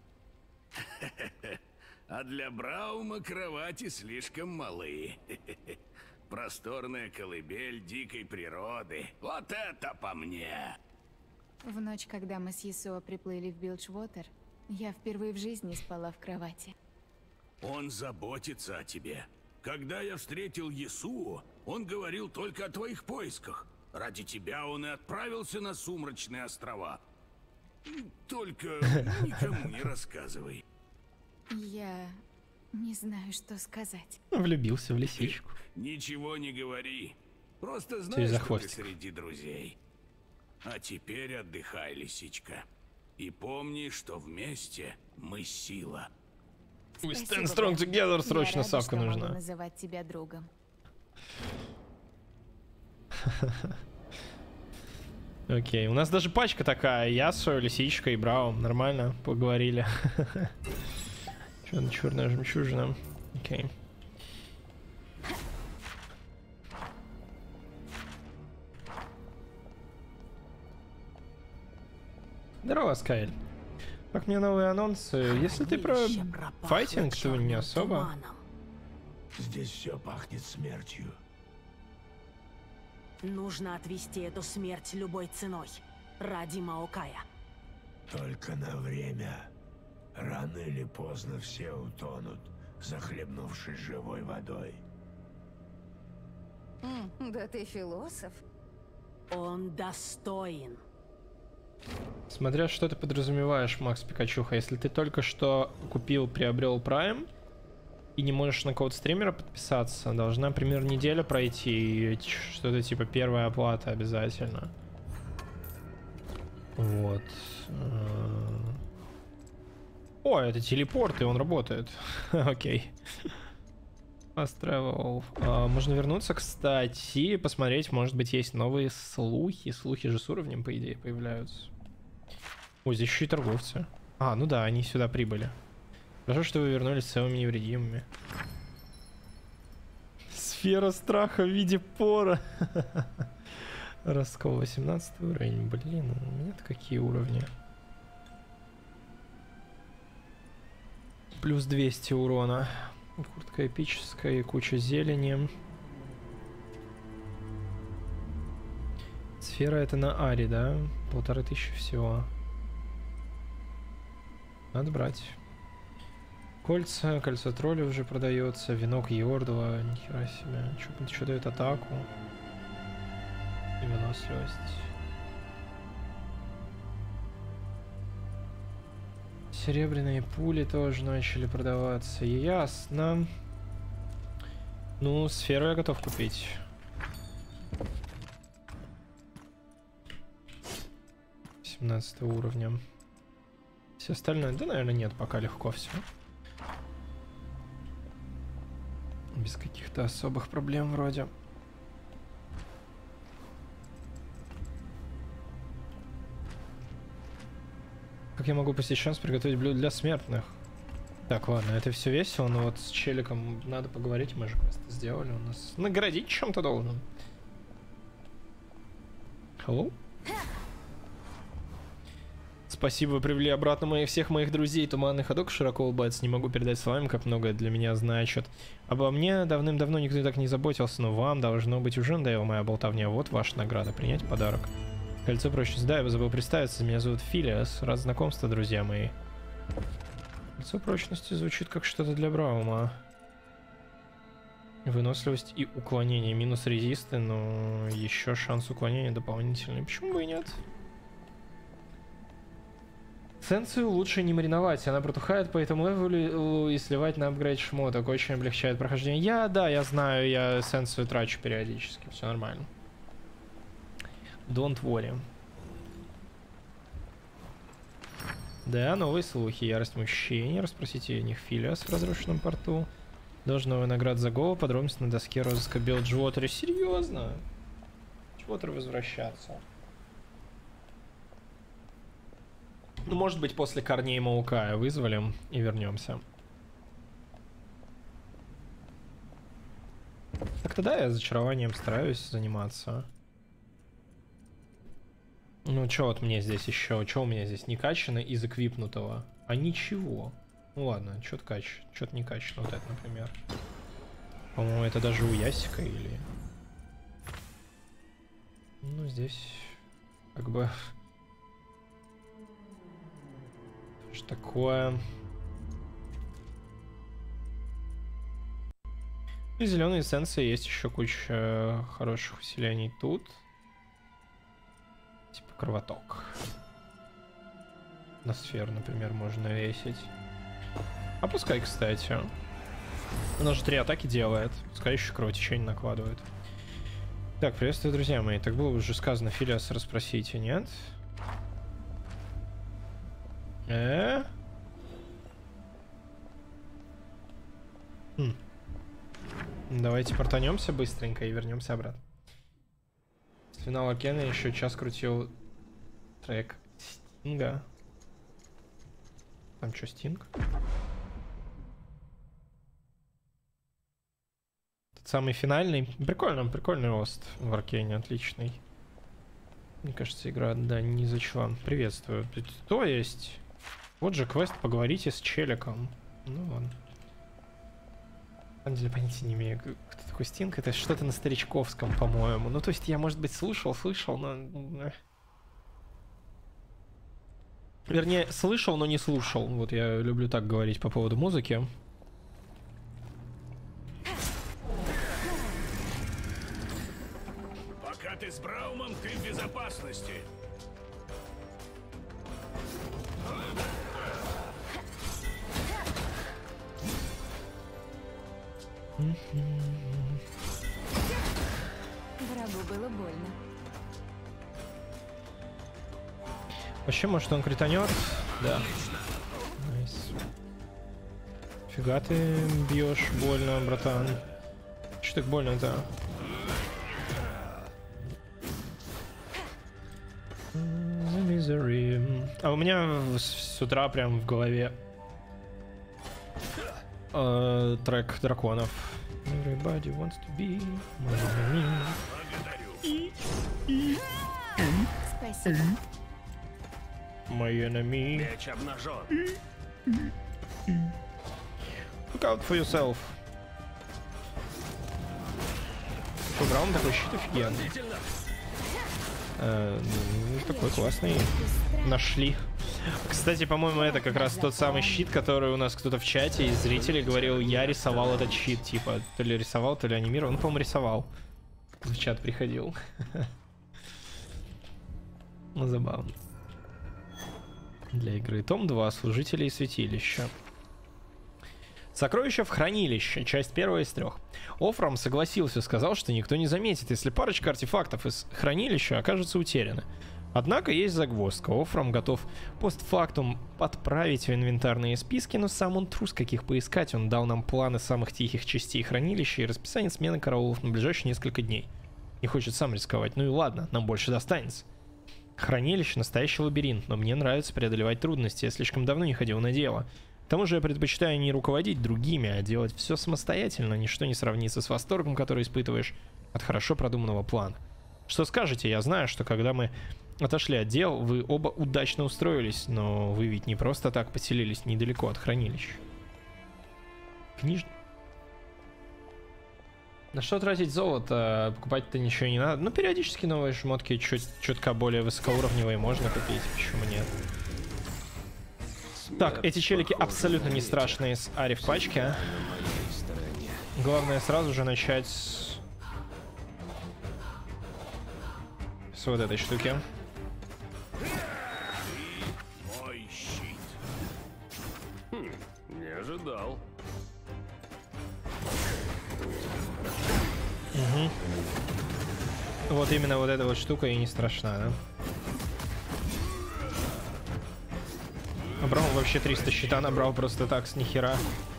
А для Браума кровати слишком малы. Просторная колыбель дикой природы. Вот это по мне! В ночь, когда мы с Есуа приплыли в Билджвотер, я впервые в жизни спала в кровати. Он заботится о тебе. Когда я встретил Есуо, он говорил только о твоих поисках. Ради тебя он и отправился на Сумрачные острова. Только никому не рассказывай. Я не знаю, что сказать. Влюбился в лисичку. Ничего не говори. Просто Ты знай, за что ты хвостик. среди друзей. А теперь отдыхай, лисичка. И помни, что вместе мы сила. We Спасибо, stand strong Браум. together, Я срочно рада, савка что могу нужна. называть тебя другом. Окей, у нас даже пачка такая. Ясу, лисичка и Браум. Нормально, поговорили. Черная жемчужина. Окей. Здорово, Скайль. Как мне новые анонсы? Если ты про Хранилище пропахло файтинг, то не черным особо. туманом. Здесь все пахнет смертью. Нужно отвести эту смерть любой ценой. Ради Маокая. Только на время. Рано или поздно все утонут, захлебнувшись живой водой. Да ты философ. Он достоин. Смотря что ты подразумеваешь, Макс Пикачуха. Если ты только что купил, приобрел Prime и не можешь на кого-то стримера подписаться, должна примерно неделя пройти, и что-то типа первая оплата обязательно. Вот. О, это телепорт, и он работает. Окей. Fast travel. Можно вернуться, кстати, посмотреть, может быть, есть новые слухи. Слухи же с уровнем, по идее, появляются. Ой, здесь еще и торговцы. А, ну да, они сюда прибыли. Хорошо, что вы вернулись целыми и невредимыми. Сфера страха в виде пора. Раскол 18 уровень. Блин, у меня-то какие уровни? Плюс 200 урона. Куртка эпическая и куча зелени. Сфера это на Ари, да? 1500 всего. Надо брать. Кольца, кольцо тролля уже продается. Венок Йордова, нихера себе. Что дает атаку? И выносливость. Серебряные пули тоже начали продаваться. Ясно. Ну, сферу я готов купить. 17 уровня. Все остальное, да, наверное, нет, пока легко все. Без каких-то особых проблем вроде. Как я могу сейчас приготовить блюдо для смертных? Так, ладно, это все весело, но вот с челиком надо поговорить, мы же квест сделали, у нас наградить чем-то должен. Hello? Спасибо, вы привели обратно всех моих друзей. Туманный ходок широко улыбается. Не могу передать словами, как много для меня значит. Обо мне давным-давно никто так не заботился, но вам должно быть уже надоела моя болтовня. Вот ваша награда. Принять подарок. Кольцо прочности. Да, я забыл представиться. Меня зовут Филиас. Рад знакомству, друзья мои. Кольцо прочности звучит как что-то для Браума. Выносливость и уклонение. Минус резисты, но еще шанс уклонения дополнительный. Почему бы и нет? Сенсию лучше не мариновать, она протухает по этому левелу и сливать на апгрейд шмоток. Очень облегчает прохождение. Я знаю, я сенсию трачу периодически, все нормально. Don't worry. Да, новые слухи. Ярость мужчине. Расспросите о них Филиас в разрушенном порту. Должен новая награда за голову. Подробности на доске розыска Билджвотера. Серьезно? Джвотер возвращаться. Ну, может быть, после корней Маукая вызволим и вернемся. Так тогда я зачарованием стараюсь заниматься. Ну, что вот мне здесь еще? Что у меня здесь не качано из эквипнутого? А ничего. Ну ладно, что-то не качано. Вот это, например. По-моему, это даже у Ясика или... Ну, здесь как бы... Что такое? И зеленые эссенции, есть еще куча хороших усилений тут. Типа кровоток. На сферу, например, можно весить. А пускай, кстати. Она же 3 атаки делает. Пускай еще кровотечение накладывает. Так, приветствую, друзья мои. Так было уже сказано, Филиас, расспросите, нет? Давайте портанемся быстренько и вернемся обратно. С финала Кена еще час крутил трек Стинга. Там что, Стинг? Тот самый финальный. Прикольный рост в Аркене, отличный. Мне кажется, игра, да, ни за чего. Приветствую. То есть... Вот же квест, поговорите с челиком. Ну ладно. На самом деле понятия не имею, кто такой Стинг. Это что-то на старичковском, по-моему. Ну то есть я, может быть, слышал, но... Вернее, слышал, но не слушал. Вот я люблю так говорить по поводу музыки. Пока ты с Браумом, ты в безопасности. Врагу было больно. Вообще, может, он кританет? Да. Найс. Фига ты бьешь больно, братан. Че так больно-то? А у меня с утра прям в голове трек драконов. Everybody wants to be Спасибо. my enemy. Меч обнажен. Look out for yourself. Что, Браун такой щит офигенный. Такой классный. Нашли. Кстати, по-моему, это как раз тот самый щит, который у нас кто-то в чате из зрителей говорил, я рисовал этот щит. Типа, то ли рисовал, то ли анимировал. Он, по-моему, рисовал. В чат приходил. Ну, забавно. Для игры. Том 2. Служители и святилища. Сокровища в хранилище. Часть 1 из 3. Офрам согласился, сказал, что никто не заметит, если парочка артефактов из хранилища окажутся утеряны. Однако есть загвоздка. Офрам готов постфактум подправить в инвентарные списки, но сам он трус, каких поискать. Он дал нам планы самых тихих частей хранилища и расписание смены караулов на ближайшие несколько дней. Не хочет сам рисковать. Ну и ладно, нам больше достанется. Хранилище — настоящий лабиринт, но мне нравится преодолевать трудности. Я слишком давно не ходил на дело. К тому же я предпочитаю не руководить другими, а делать все самостоятельно. Ничто не сравнится с восторгом, который испытываешь от хорошо продуманного плана. Что скажете? Я знаю, что когда мы отошли от дел, вы оба удачно устроились, но вы ведь не просто так поселились недалеко от хранилища. На что тратить золото? Покупать-то ничего не надо. Ну, периодически новые шмотки чутка более высокоуровневые можно купить. Почему нет? Так, эти челики абсолютно не страшные с Ари в пачке. А? Главное сразу же начать с вот этой штуки. Мой щит. Не ожидал. Угу. Вот именно вот эта вот штука и не страшна, да? Набрал вообще 300 щита, набрал просто так с нихера.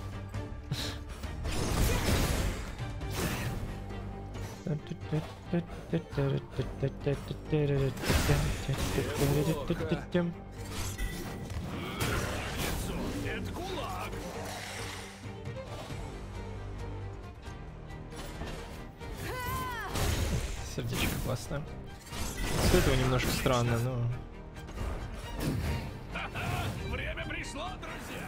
Сердечко классное. С этого немножко странно, но... Время пришло, друзья!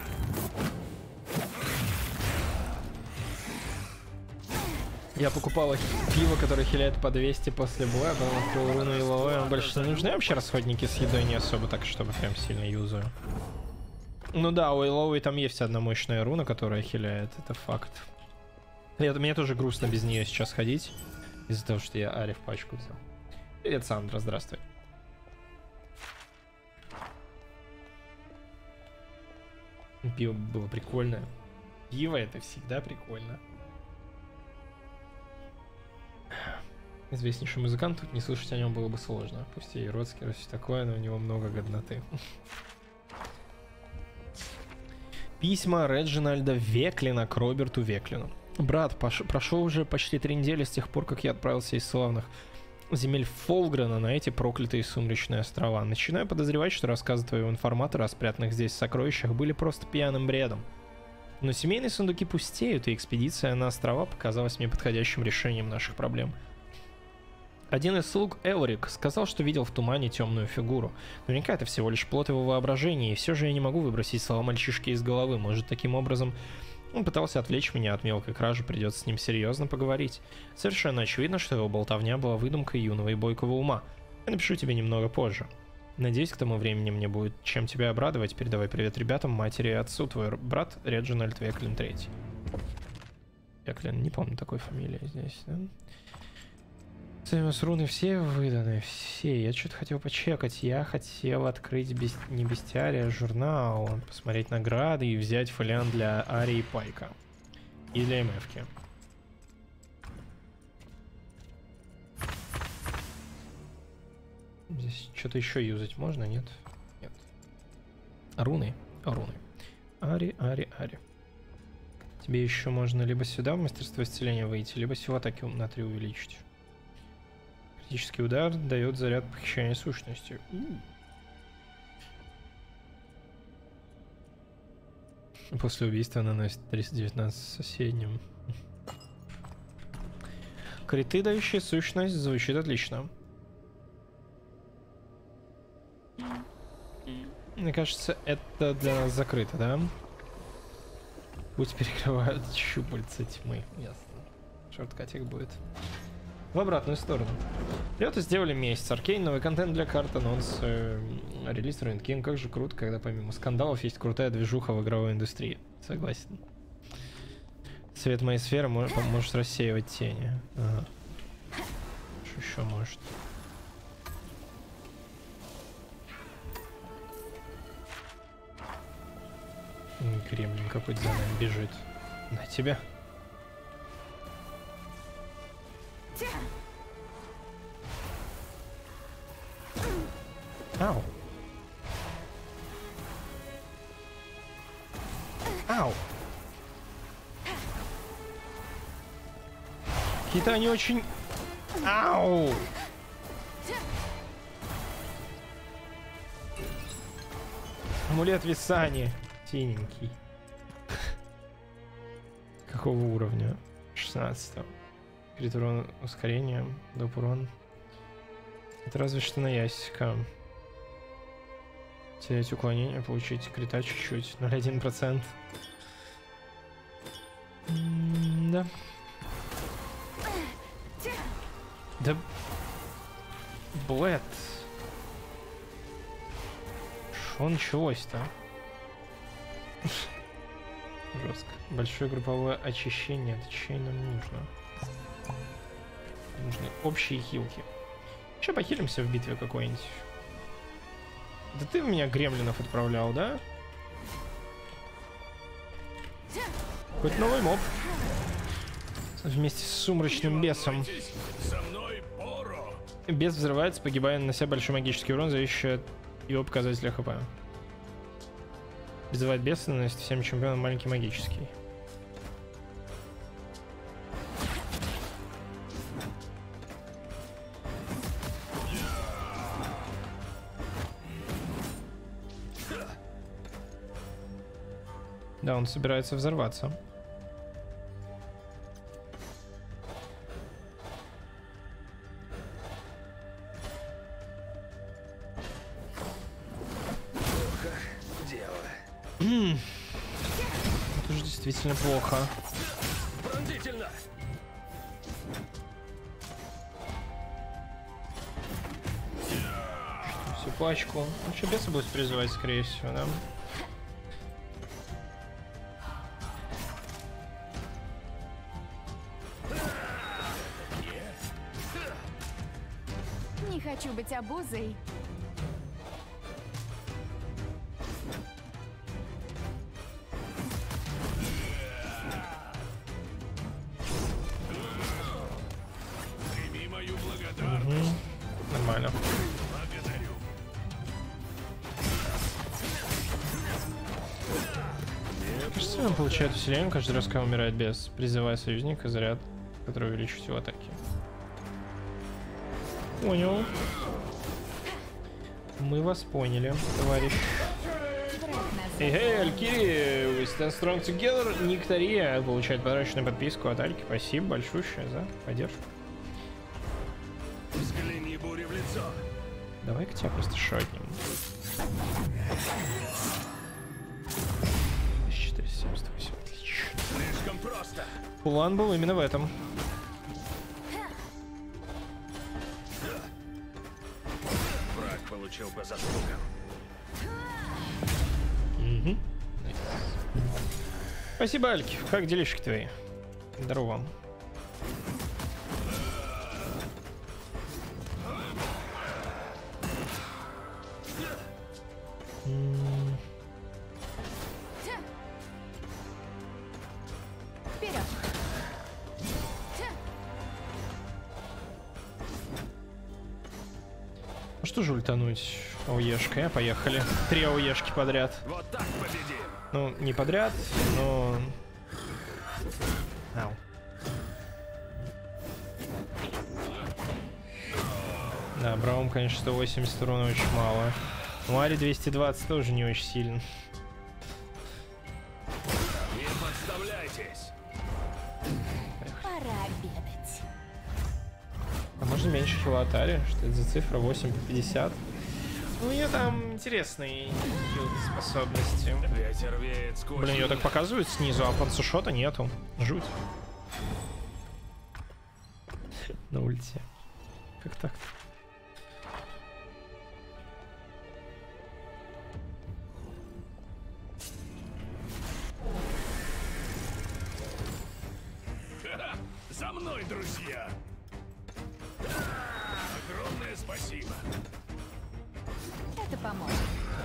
Я покупал пиво, которое хиляет по 200 после боя, а потом открыл руну Иловой. Он больше не нужны. Вообще расходники с едой не особо так, чтобы прям сильно юзаю. Ну да, у Иловой там есть одна мощная руна, которая хиляет. Это факт. Мне тоже грустно без нее сейчас ходить. Из-за того, что я Ари в пачку взял. Привет, Сандра, здравствуй. Пиво было прикольное. Пиво — это всегда прикольно. Известнейший музыкант, тут не слушать о нем было бы сложно. Пусть и Роцкер, и все такое, но у него много годноты. Письма Реджинальда Веклина к Роберту Веклину. Брат, прошло уже почти 3 недели с тех пор, как я отправился из славных земель Фолгрена на эти проклятые сумрачные острова. Начинаю подозревать, что рассказы твоего информатора о спрятанных здесь сокровищах были просто пьяным бредом. Но семейные сундуки пустеют, и экспедиция на острова показалась мне подходящим решением наших проблем. Один из слуг, Элрик, сказал, что видел в тумане темную фигуру. Наверняка это всего лишь плод его воображения, и все же я не могу выбросить слова мальчишки из головы. Может, таким образом он пытался отвлечь меня от мелкой кражи, придется с ним серьезно поговорить. Совершенно очевидно, что его болтовня была выдумкой юного и бойкого ума. Я напишу тебе немного позже. Надеюсь, к тому времени мне будет чем тебя обрадовать. Передавай привет ребятам, матери и отцу. Твой брат Реджинальд Веклин III. Веклин, не помню такой фамилии здесь, да? С руны все выданы, все. Я что-то хотел почекать. Я хотел открыть не бестиария, а журнал, посмотреть награды и взять фолиант для Ари и Пайка. И для МФки. Здесь что-то еще юзать можно, нет? Нет. Руны? Руны. Ари. Тебе еще можно либо сюда в мастерство исцеления выйти, либо силу атаки на 3 увеличить. Критический удар дает заряд похищения сущности. После убийства наносит 319 соседним. Криты, дающие сущность, звучит отлично. Мне кажется, это для нас закрыто, да? Пусть перекрывают щупальца тьмы. Ясно. Шорткатик будет. В обратную сторону. Привет, Ребята сделали месяц. Аркейн, новый контент для карт, анонс, релиз Ruined King. Как же круто, когда помимо скандалов есть крутая движуха в игровой индустрии. Согласен. Свет моей сферы поможет рассеивать тени. Ага. Что еще может? Кремлин какой-то за нами бежит. На тебя. Ау. Ау. Какие-то они очень... Ау. Амулет Висани. Синенький. Какого уровня? 16-го. Крит урон ускорением. Доп урон. Это разве что на ясика. Терять уклонение, получить крита чуть-чуть. 0,1%. Да. Да. Блэд. Шо началось-то? Жестко. Большое групповое очищение. Это чей нам нужно? Нужны общие хилки. Еще похилимся в битве какой-нибудь. Да ты в меня гремлинов отправлял, да? Хоть новый моб. Вместе с сумрачным бесом. Бес взрывается, погибая, нанося большой магический урон, зависящий от его показателя хп. Призывает беса, наносит всем чемпионам маленький магический. Да, он собирается взорваться. Это же действительно плохо. Пронзительно. Всю пачку. Ну что, беса будет призывать, скорее всего, да? Не хочу быть обузой. Прими мою благодарность. Нормально. Благодарю. Кажется, он получает усиление каждый раз, когда умирает бес, призывая союзника заряд, который увеличивает его атаки. Понял. Мы вас поняли, товарищ. Эй, Алькири, we stand strong together. Нектария получает подарочную подписку от Альки. Спасибо большущее за поддержку. Взгляни буре в лицо. Давай-ка тебя просто шотнем. 1478, отлично. Слишком просто. План был именно в этом. Враг получил по заслугам. Угу. Спасибо, Альки. Как делишки твои? Здорово вам. Вперед! Ну что же ультануть? АОЕшкой, поехали. 3 АОЕшки подряд. Вот так победим. Ну, не подряд, но... Ау. Да, Браум, конечно, 180 урона очень мало. Мари 220 тоже не очень сильно. Не подставляйтесь. Пора обедать. А можно меньше хила Атари? Что это за цифра? 8 по 50? Ну, у нее там интересные способности. Ветер веет сквозь. Блин, ее так показывают снизу, а пансушота нету. Жуть. На ульте. Как так? За мной, друзья! Огромное спасибо! Это поможет.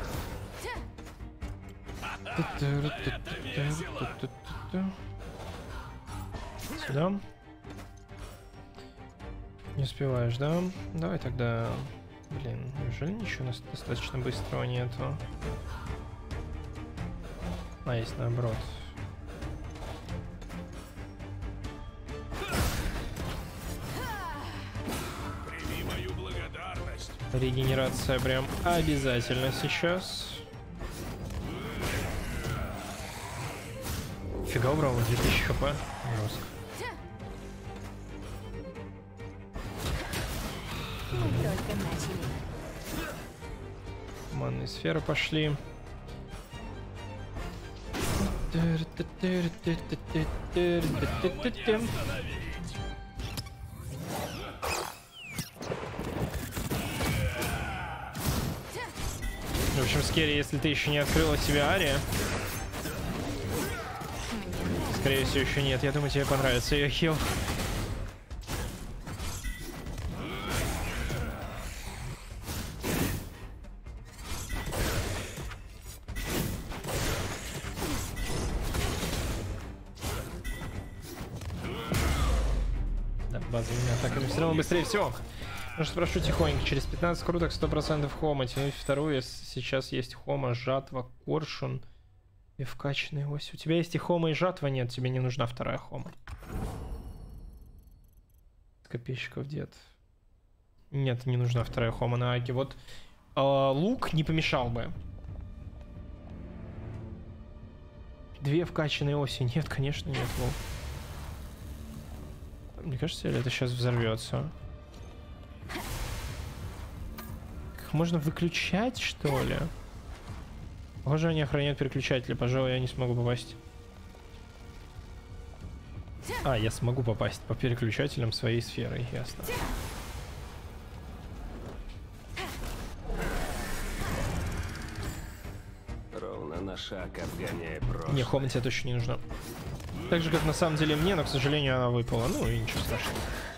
Сюда. Не успеваешь, да? Давай тогда... Блин, неужели ничего у нас достаточно быстрого нету? А, есть наоборот. Прими мою благодарность! Регенерация прям обязательно сейчас. Фига убрал 2000 хп. Жестко. Только начали. Манные сферы пошли. В общем, Скерри, если ты еще не открыла себе Ария, скорее всего, еще нет. Я думаю, тебе понравится ее хил. Да, базовыми атаками все равно быстрее всего. Может, спрошу тихонько. Через 15 круток 100% хома. Тянуть вторую. Сейчас есть хома, жатва, коршун и вкачанный ось. У тебя есть и хома, и жатва. Нет, тебе не нужна вторая хома. Копейщиков дед. Нет, не нужна вторая хома на Аки. Вот лук не помешал бы. 2 вкачанные оси. Нет, конечно, нет лук. Мне кажется, или это сейчас взорвется. Их можно выключать, что ли? Похоже, они охраняют переключатели. Пожалуй, я не смогу попасть. А, я смогу попасть по переключателям своей сферы, ясно. Ровно на шаг обгоняя прошлое. Не, хома тебе точно не нужна. Так же, как на самом деле мне, но, к сожалению, она выпала. Ну и ничего страшного.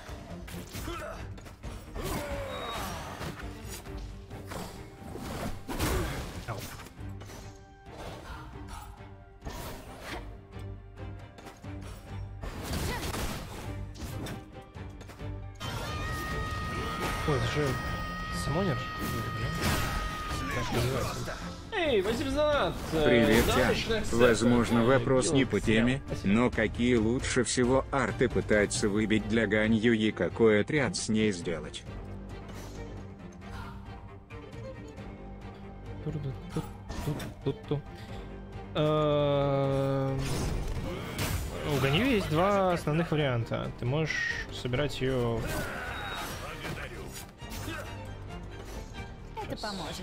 Ау. Ой, это же Самонер? Как называется? Эй, спасибо за донат. Привет, Да, Тян. начинаем с Возможно, этого. вопрос не по теме, Спасибо. но какие лучше всего арты пытаются выбить для Ганью и какой отряд с ней сделать? У Ганью есть 2 основных варианта. Ты можешь собирать ее... Это поможет.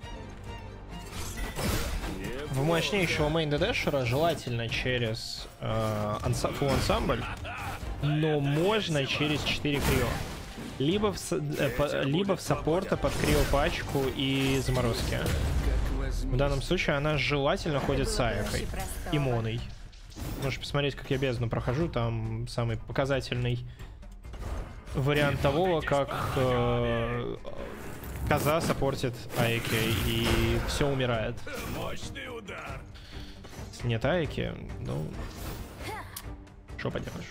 В мощнейшего мейн ДДшера желательно через full ансамбль, но можно через 4 крио. Либо в саппорта под крио пачку и заморозки. В данном случае она желательно ходит с Айкой и Моной. Можешь посмотреть, как я бездну прохожу, там самый показательный вариант того, как коза саппортит Айки и все умирает. Мощный удар. Если нет Айки, ну... Что поделаешь?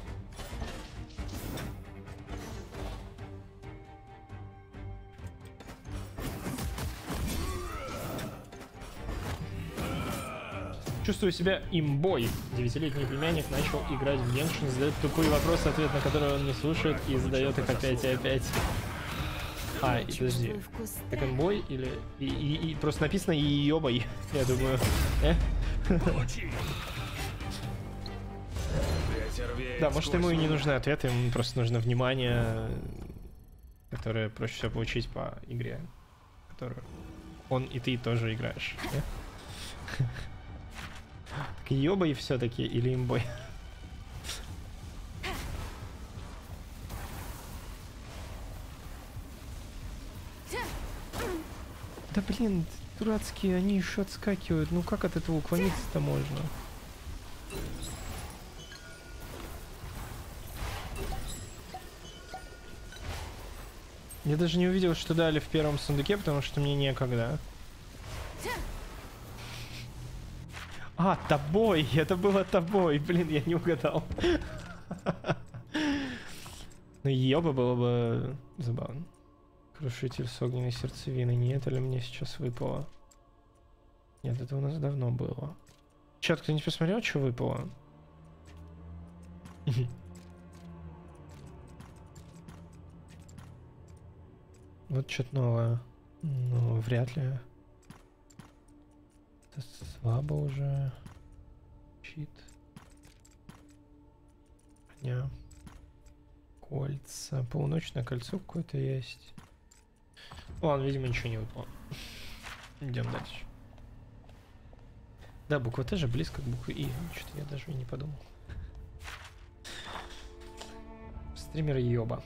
Чувствую себя имбой. 9-летний племянник начал играть в Геншин, задает тупые вопросы, ответ на которые он не слушает, и задает их опять и опять. А, и подожди. Так имбой или... И просто написано «Ёбой», я думаю. Да, может, ему и не нужны ответы, ему просто нужно внимание, которое проще всего получить по игре, которую он и ты тоже играешь. Так ёбой все-таки или имбой? Да блин, дурацкие, они еще отскакивают. Ну как от этого уклониться-то можно? Я даже не увидел, что дали в первом сундуке, потому что мне некогда. А, тобой! Это было тобой! Блин, я не угадал. Ну, ёба, было бы забавно. Крушитель с огненной сердцевиной. Не это ли мне сейчас выпало? Нет, это у нас давно было. Чат, кто-нибудь посмотрел, что выпало? Вот что-то новое. Ну, вряд ли. Это слабо уже. Щит. Броня. Кольца. Полуночное кольцо какое-то есть. Ладно, видимо, ничего не выпало. Идем дальше. Да, буква Т же близко к букве И. Что-то я даже и не подумал. Стример ёба.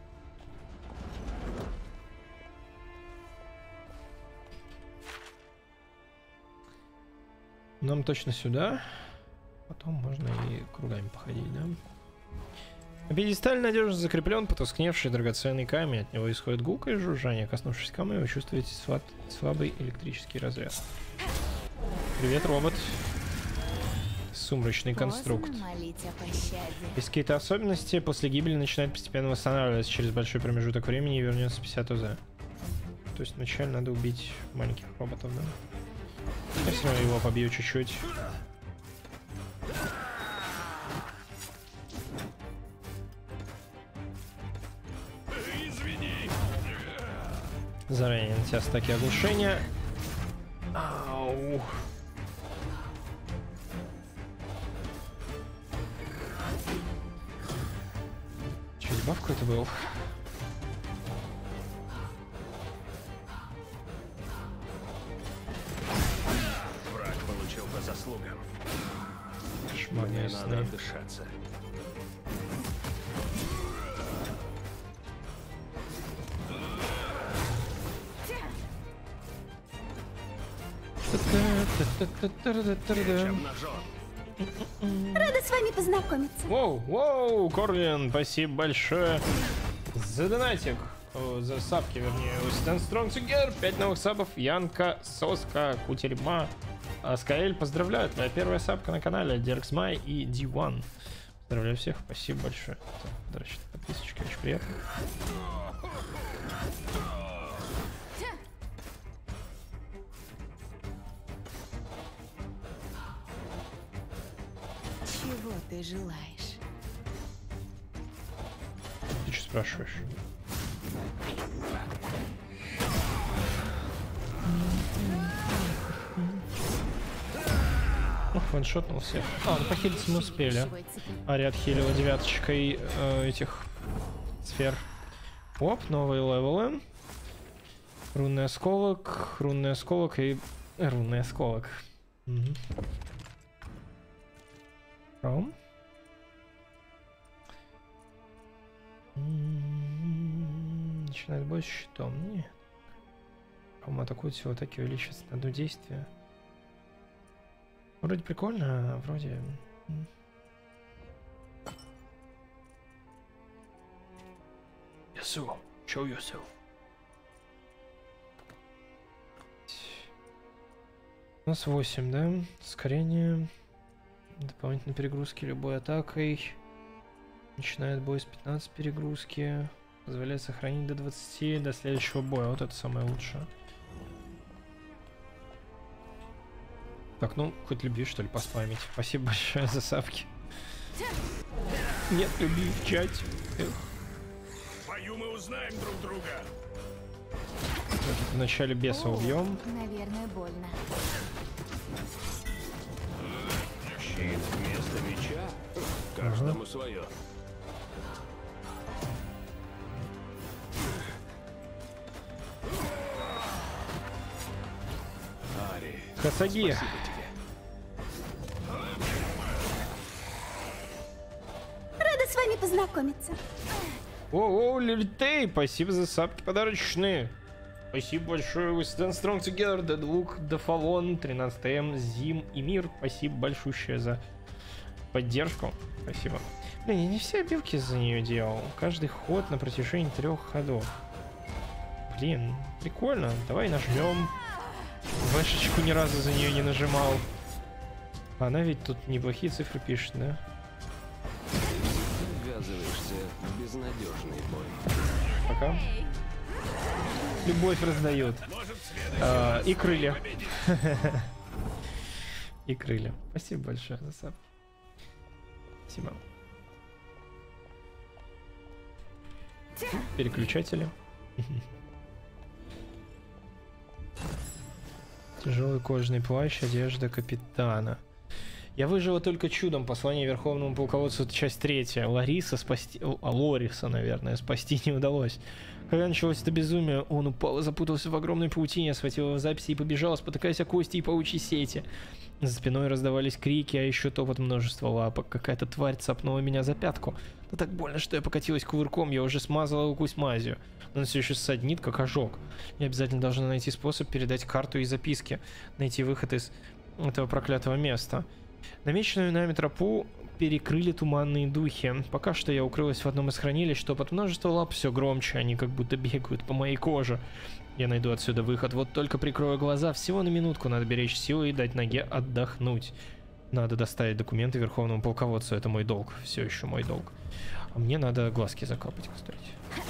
Нам точно сюда. Потом можно и кругами походить, да? На пьедестале надежно закреплен потускневший драгоценный камень. От него исходит гулкое жужжание. Коснувшись камня, вы чувствуете слабый электрический разряд. Привет, робот. Сумрачный конструкт. Есть какие-то особенности. После гибели начинает постепенно восстанавливаться через большой промежуток времени и вернется 50 ОЗ. То есть вначале надо убить маленьких роботов, да? Я все равно его побью чуть-чуть. Заранее на тебя стаки оглушения. Ау. Че, дебаф какой-то был? Враг получил по заслугам. Мне надо отдышаться. Рада с вами познакомиться. Воу, Корлин, спасибо большое за донатик. За сабки, вернее. Stand Strong Together, 5 новых сабов. Янка, Соска, Кутерьма. Скаэль, поздравляю. Твоя первая сабка на канале. Дерксмай и D1. Поздравляю всех, спасибо большое. Дорогие подписочки, очень приятно. Чего ты желаешь? Ты что спрашиваешь? Ох, ваншотнул всех. Ну похилить мы успели. Ари отхилила девяточкой этих сфер. Оп, новые левелы. Рунный осколок и рунный осколок. Угу. Ром. Начинает бой с щитом. Нет. Ром атакует всего атаки увеличивается на одно действие. Вроде прикольно, а вроде... Ясу, show yourself. У нас 8, да? Ускорение. Дополнительные перегрузки любой атакой. Начинает бой с 15 перегрузки. Позволяет сохранить до 20 до следующего боя. Вот это самое лучшее. Так, ну, хоть любви, что ли, поспамить. Спасибо большое за сапки. Нет любви в чате. В бою мы узнаем друг друга. Вначале беса убьем. Наверное, больно. Щит вместо меча. Каждому свое. Ари, Хасаги. Рада с вами познакомиться. О, Лилитей, спасибо за сапки подарочные. Спасибо большое. We stand strong together. Deadlook, Дефалон, 13м, Зим и Мир. Спасибо большущее за поддержку. Спасибо. Блин, я не все обилки за нее делал. Каждый ход на протяжении 3 ходов. Блин, прикольно. Давай нажмем. Вэшечку ни разу за нее не нажимал. Она ведь тут неплохие цифры пишет, да? Ввязываешься в безнадежный бой. Пока. Любовь раздает. И крылья. И крылья. Спасибо большое за сап. Спасибо. Переключатели. Тяжелый кожаный плащ, одежда капитана. Я выжила только чудом. Послание Верховному полководцу, часть 3. Лариса спасти... Лориса, наверное, спасти не удалось. Когда началось это безумие, он упал и запутался в огромной паутине, схватил его записи и побежал, спотыкаясь о кости и паучьи сети. За спиной раздавались крики, а еще топот множества лапок. Какая-то тварь цапнула меня за пятку. Да так больно, что я покатилась кувырком, я уже смазала укусь мазью. Но он все еще ссаднит, как ожог. Я обязательно должна найти способ передать карту и записки. Найти выход из этого проклятого места. Намеченную нами тропу перекрыли туманные духи. Пока что я укрылась в одном из хранилищ, топот множества лап все громче, они как будто бегают по моей коже. Я найду отсюда выход, вот только прикрою глаза, всего на минутку, надо беречь силы и дать ноге отдохнуть. Надо доставить документы Верховному полководцу, это мой долг, все еще мой долг. А мне надо глазки закапать, кстати.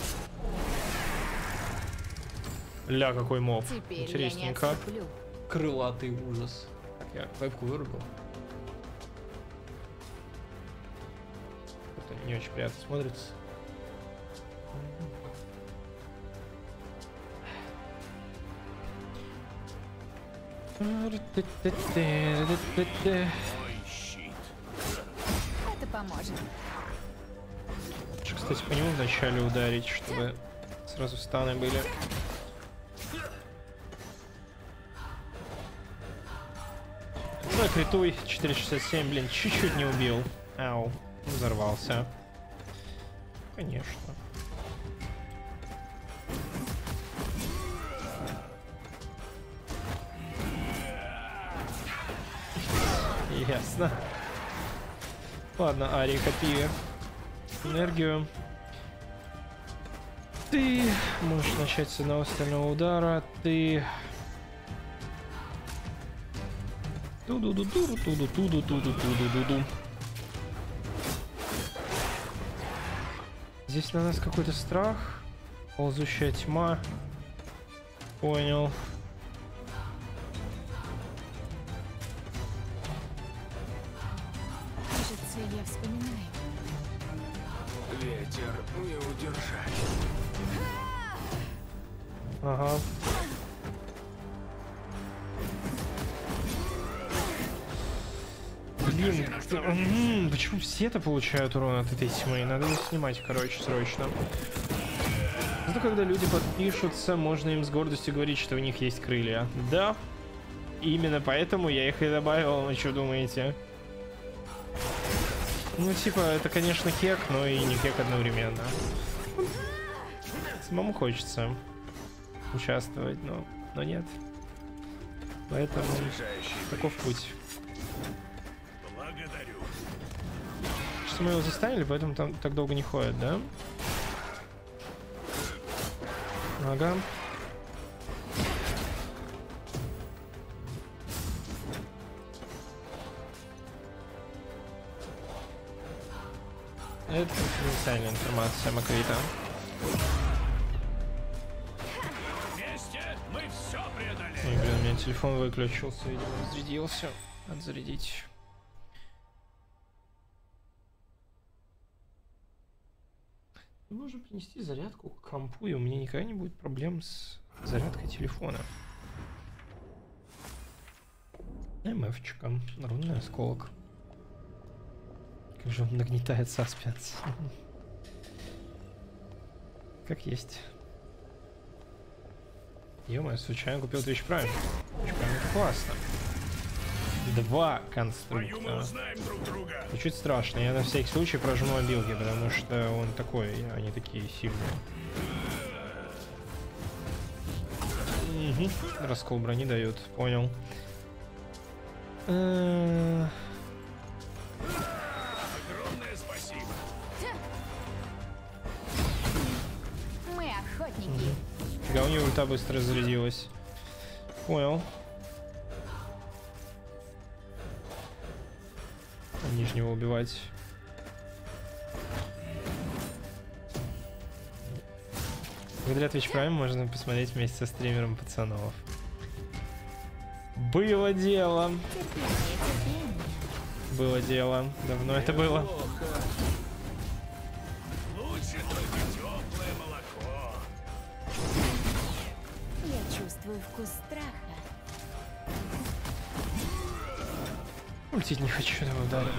Ля, какой моб. Интересненько. Крылатый ужас. Так, я вебку вырубил. Это не очень приятно смотрится. Это поможет. Кстати, по нему вначале ударить, чтобы сразу станы были. Ну, критуй 467, блин, чуть-чуть не убил. Ау, взорвался. Конечно. Ясно. Ладно, Ари, копи энергию. Ты можешь начать с одного стального удара. Ты... Ту-ду-ду-ду-ду-ду-ду-ду-ду-ду-ду-ду-ду. Здесь на нас какой-то страх. Ползущая тьма. Понял. Кажется, я вспоминаю. Ветер не удержать. Ага. Блин, почему все это получают урон от этой тьмы? Надо ее снимать, короче, срочно. Зато когда люди подпишутся, можно им с гордостью говорить, что у них есть крылья. Да, именно поэтому я их и добавил, вы что думаете? Ну, типа, это, конечно, кек, но и не кек одновременно. Самому хочется участвовать, но нет. Поэтому таков путь. Сейчас мы его заставили, поэтому там так долго не ходит, да? Ага. Это конфиденциальная информация Маквита. Ой, блин, у меня телефон выключился, видимо, разрядился. Надо зарядить. Можно принести зарядку к компу, и у меня никогда не будет проблем с зарядкой телефона. МФчиком. Рунный осколок. Как же он нагнетает саспенс. Как есть. Ё-моё, случайно купил Twitch Prime. Twitch Prime это классно. 2 конструктора. И чуть страшно. Я на всякий случай прожму обилки, потому что он такой, они такие сильные. Угу. Раскол брони дают, понял. Огромное спасибо. Мы охотники. Фига, у него ульта быстро зарядилась. Понял. Нижнего убивать. Благодаря Twitch Prime можно посмотреть вместе со стримером пацанов. Было дело. Было дело. Давно это было. Лучше только теплое молоко. Я чувствую вкус страха. Ультить не хочу, давай ударим.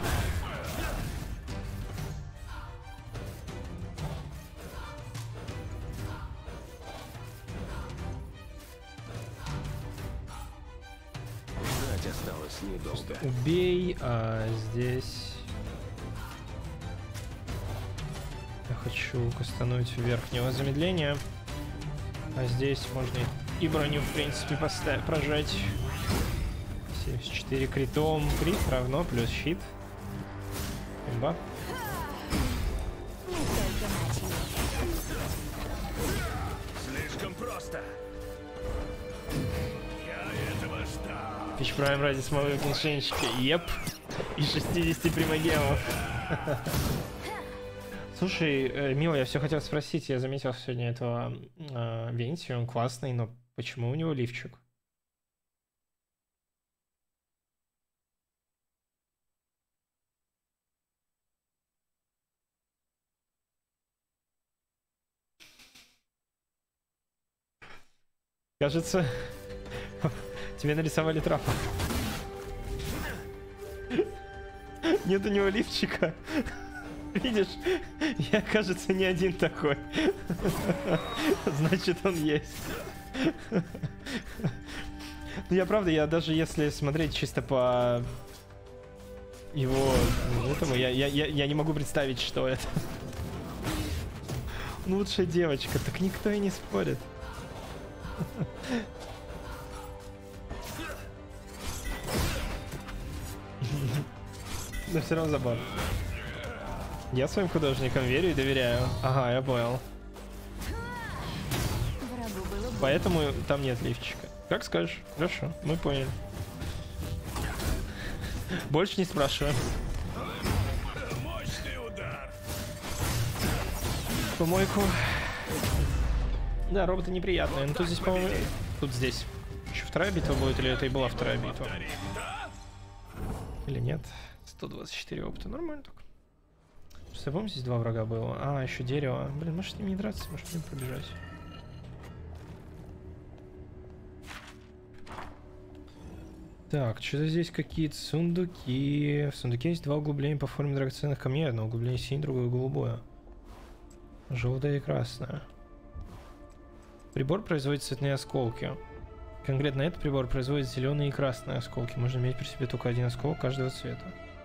Ждать осталось недолго. Убей, а здесь я хочу кастануть верхнего замедления, а здесь можно и броню в принципе поставить, прожать. 74 критом, крит равно плюс щит. Имба. Слишком просто. Я этого ждал. Twitch Prime ради самого геншинчика. Еп. И 60 примагемов. Слушай, Мила, я все хотел спросить. Я заметил сегодня этого Венти, он классный, но почему у него лифчик? Кажется, тебе нарисовали трапа. Нет у него лифчика. Видишь, я, кажется, не один такой. Значит, он есть. Ну, я правда, я даже если смотреть чисто по его этому, я не могу представить, что это. Ну, лучшая девочка, так никто и не спорит. Но все равно забавно. Я своим художникам верю и доверяю. Ага, я понял. Поэтому там нет лифчика. Как скажешь. Хорошо, мы поняли. Больше не спрашиваем. Мощный удар. Помойку. Да, роботы неприятные. Но тут здесь, по-моему... Тут здесь. Еще вторая битва будет, или это и была вторая битва? Или нет? 124 опыта. Нормально так. Что я помню, здесь два врага было. А, еще дерево. Блин, может с ним не драться, может с ним пробежать. Так, что-то здесь какие-то сундуки. В сундуке есть два углубления по форме драгоценных камней. Одно углубление синее, другое голубое. Желтое и красное. Прибор производит цветные осколки. Конкретно этот прибор производит зеленые и красные осколки. Можно иметь при себе только один осколок каждого цвета.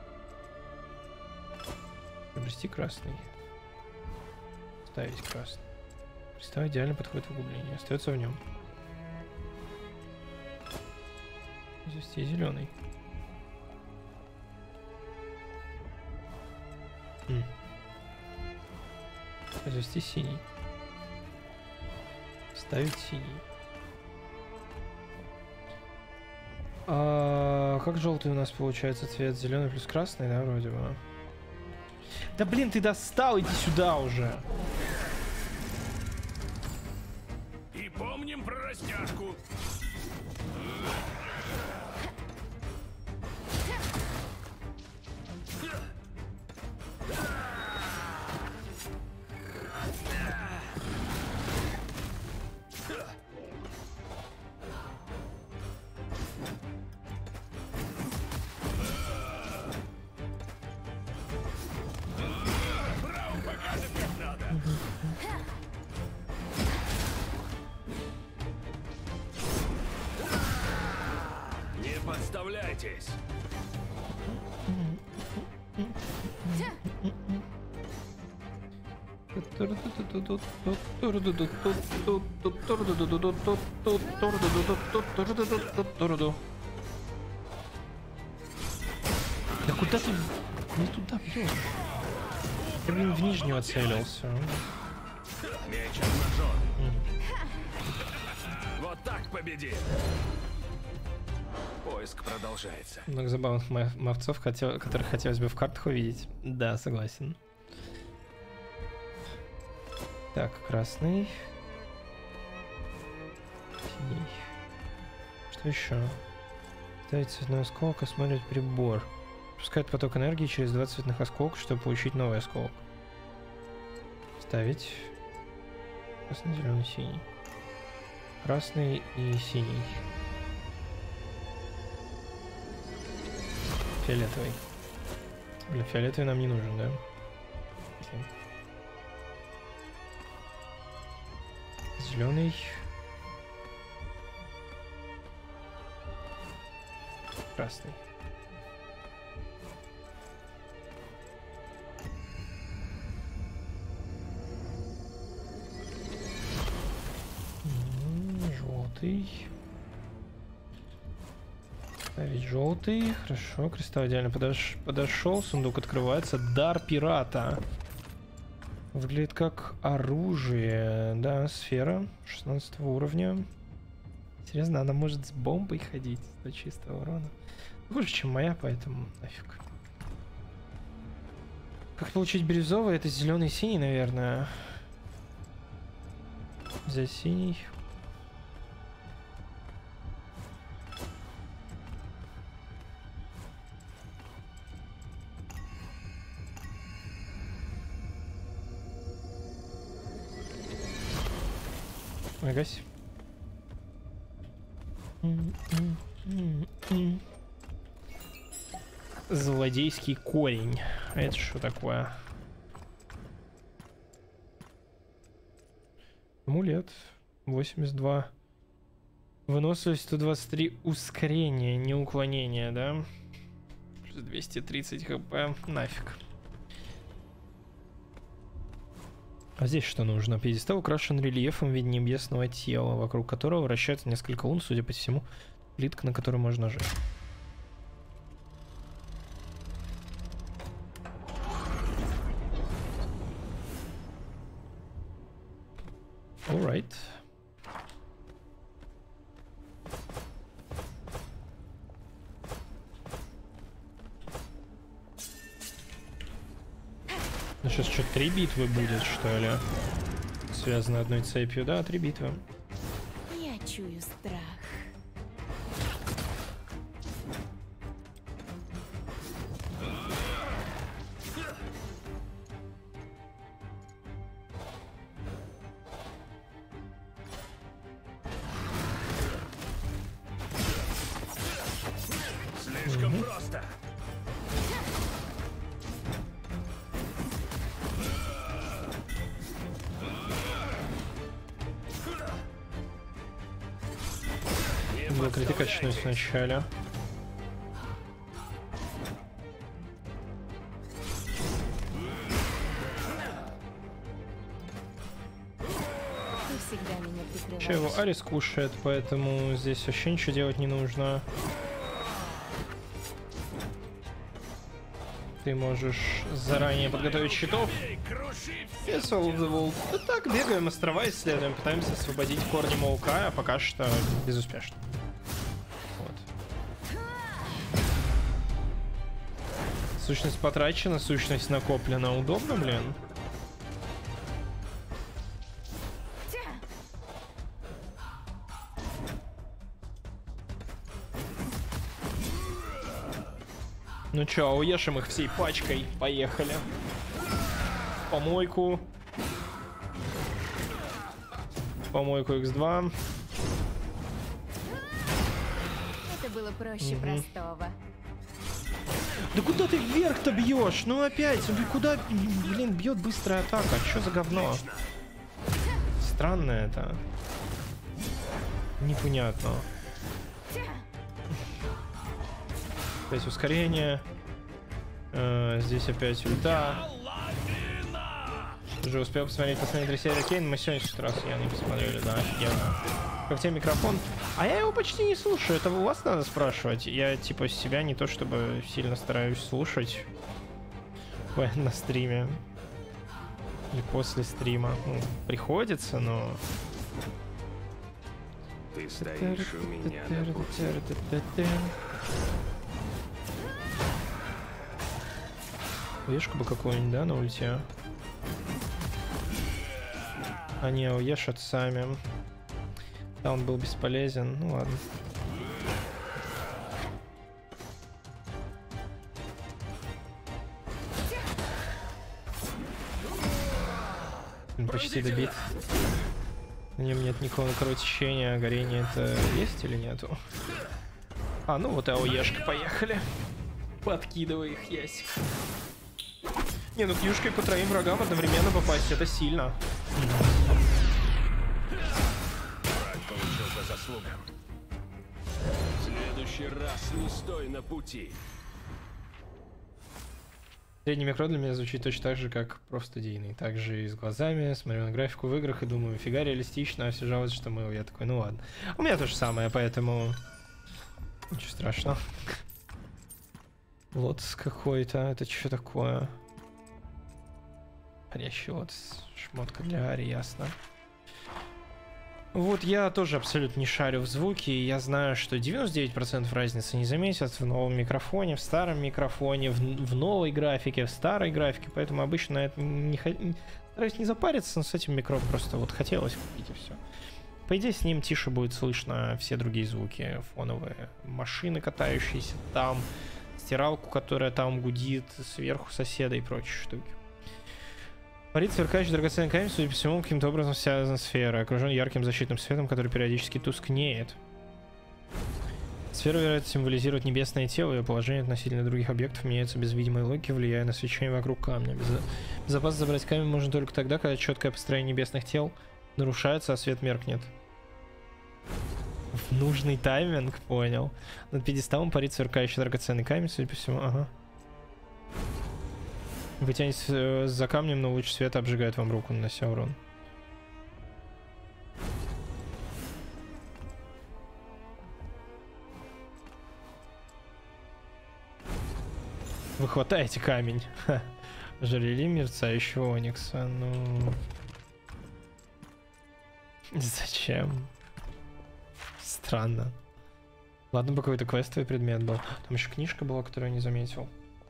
Приобрести красный. Ставить красный. Кристалл идеально подходит в углубление. Остается в нем. Завести зеленый. Завести синий. Ставить синий. А как желтый у нас получается цвет? Зеленый плюс красный, да, вроде бы? Да блин, ты достал, иди сюда уже. И помним про растяжку. Не подставляйтесь. Да куда ты не туда бьешь? Я, блин, в нижнюю целился. Меч обнажен. Вот так победи. Поиск продолжается. Много забавных мовцов, которых хотелось бы в картах увидеть. Да, согласен. Так, красный. Синий. Что еще? Ставить цветной осколок, осматривать прибор. Пускает поток энергии через 2 цветных осколка, чтобы получить новый осколок. Ставить. Красный, зеленый, синий. Красный и синий. Фиолетовый. Бля, фиолетовый нам не нужен, да? Окей. Зеленый. Красный. Желтый. Ставить желтый. Хорошо, кристалл идеально подошел. Сундук открывается. Дар пирата. Выглядит как оружие. Да, сфера 16 уровня. Серьезно, она может с бомбой ходить до чистого урона. Хуже, чем моя, поэтому нафиг. Как получить бирюзовый? Это зеленый и синий, наверное. Взять синий. Агась. Злодейский корень. А это что такое? Амулет. 82. Выносливость 123. Ускорение, не уклонение, да? Плюс 230 хп. Нафиг. А здесь что нужно? Пьедестал украшен рельефом в виде небесного тела, вокруг которого вращается несколько лун, судя по всему, плитка, на которой можно жить. Alright. Ну сейчас что, 3 битвы будет, что ли? Связано одной цепью, да, 3 битвы. Я чую страх. Слишком просто. Был критикачный вначале. Ты всегда меня прикрываешь. Че его Арис кушает, поэтому здесь вообще ничего делать не нужно. Ты можешь заранее подготовить щитов. Yes, all of the wolf. Да так, бегаем, острова исследуем, пытаемся освободить корни Маука, а пока что безуспешно. Вот. Сущность потрачена, сущность накоплена. Удобно, блин. Ну чё, уешим их всей пачкой. Поехали. Помойку. Помойку X2. Это было проще простого. Да куда ты вверх-то бьешь? Ну опять, куда, блин, бьет быстрая атака? Что за говно? Странно это. Непонятно. Опять ускорение. Здесь опять ульта. Уже успел посмотреть последние 3 серии Кейн. Мы сегодня с раз Яной посмотрели, да, офигенно. Как тебе микрофон? А я его почти не слушаю. Это у вас надо спрашивать. Я типа себя не то чтобы сильно стараюсь слушать на стриме. Или после стрима. Ну, приходится, но... Ты стоишь у меня на пути. Вешку бы какую-нибудь, да, на ульте? А не, уешат сами. Да, он был бесполезен. Ну ладно. Он почти добит. На нем нет никакого кровотечения, горения. Это есть или нету? А, ну вот и АОЕшка, поехали. Подкидывай их, ясик. Не, ну кьюшкой по 3 врагам одновременно попасть, это сильно. Враг получил по заслугам. В следующий раз не стой на пути. Средний микро для меня звучит точно так же, как профстудийный. Также и с глазами, смотрю на графику в играх и думаю, фига реалистично, а все жалуются, что мы... Я такой, ну ладно. У меня то же самое, поэтому... Ничего страшного. Лотос какой-то, это что такое? Парящий лотос, шмотка для Ари, ясно. Вот я тоже абсолютно не шарю в звуке, и я знаю, что 99% разницы не заметят в новом микрофоне, в старом микрофоне, в новой графике, в старой графике, поэтому обычно это стараюсь не запариться, но с этим микро просто вот хотелось купить и все. По идее, с ним тише будет слышно все другие звуки фоновые, машины, катающиеся там, стиралку, которая там гудит, сверху соседа и прочие штуки. Парит сверкающий драгоценный камень, судя по всему, каким-то образом связан с сферой, окружен ярким защитным светом, который периодически тускнеет. Сфера, вероятно, символизирует небесное тело, ее положение относительно других объектов меняется без видимой логики, влияя на свечение вокруг камня. Безопасно забрать камень можно только тогда, когда четкое построение небесных тел нарушается, а свет меркнет. В нужный тайминг, понял. Над пьедесталом парит сверкающий драгоценный камень, судя по всему, ага. Вы тянетесь за камнем, но луч света обжигает вам руку, нанося урон. Вы хватаете камень. Жалели мерцающего оникса. Ну... Зачем? Странно. Ладно бы какой-то квестовый предмет был. Там еще книжка была, которую я не заметил.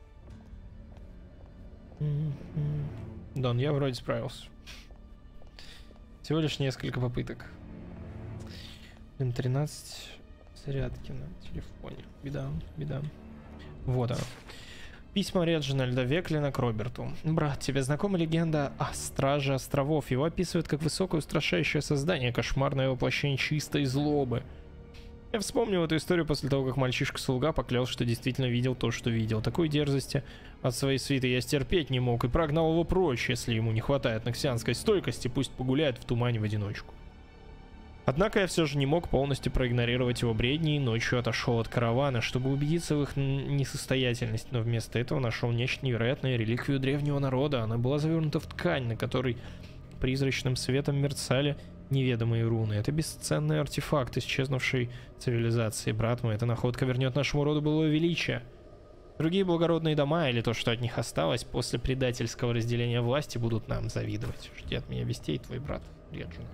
Дон, я вроде справился. Всего лишь несколько попыток. Блин, 13 зарядки на телефоне. Беда, беда. Вот она. Письма Реджинальда Веклина к Роберту. Брат, тебе знакома легенда о Страже Островов? Его описывают как высокое устрашающее создание, кошмарное воплощение чистой злобы. Я вспомнил эту историю после того, как мальчишка-слуга поклялся, что действительно видел то, что видел. Такой дерзости от своей свиты я стерпеть не мог и прогнал его прочь. Если ему не хватает ноксианской стойкости, пусть погуляет в тумане в одиночку. Однако я все же не мог полностью проигнорировать его бредни и ночью отошел от каравана, чтобы убедиться в их несостоятельности, но вместо этого нашел нечто невероятное, реликвию древнего народа. Она была завернута в ткань, на которой призрачным светом мерцали неведомые руны. Это бесценный артефакт исчезнувшей цивилизации. Брат мой, эта находка вернет нашему роду былое величие. Другие благородные дома, или то, что от них осталось, после предательского разделения власти, будут нам завидовать. Жди от меня вестей, твой брат Реджинальд.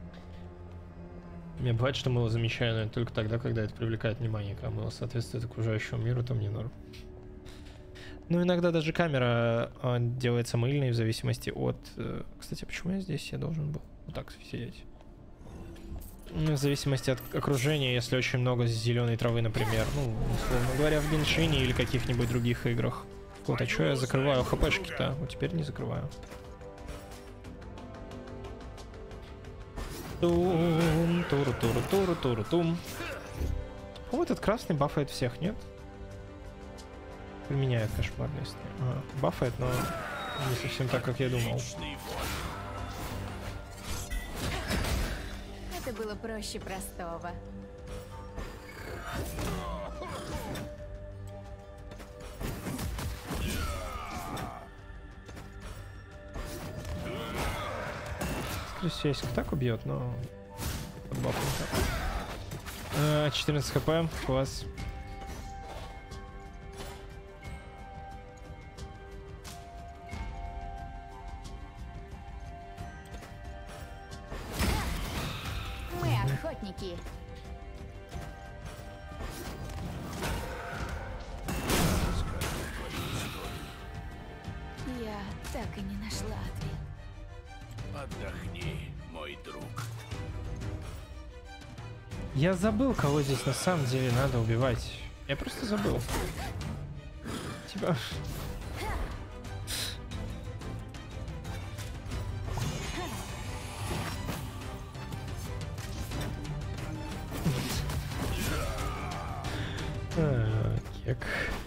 Мне бывает, что мыло замечаю, но это только тогда, когда это привлекает внимание. Когда мыло соответствует окружающему миру, то мне норм. Ну, иногда даже камера делается мыльной в зависимости от... Кстати, почему я здесь? Я должен был вот так сидеть. В зависимости от окружения, если очень много зеленой травы, например. Ну, условно говоря, в Геншине или каких-нибудь других играх. Вот, а что я закрываю хпшки-то? Вот теперь не закрываю. Тум, туру-туру-туру-туру-тум. О, этот красный бафает всех, нет? Применяет кошмарность. Бафает, но не совсем так, как я думал. Это было проще простого. скорее всего, если так убьет, но... 14 хп, класс. Мы охотники. Я так и не нашла ответ. Отдохни, мой друг. Я забыл, кого здесь на самом деле надо убивать. Я просто забыл. Типа... Кек.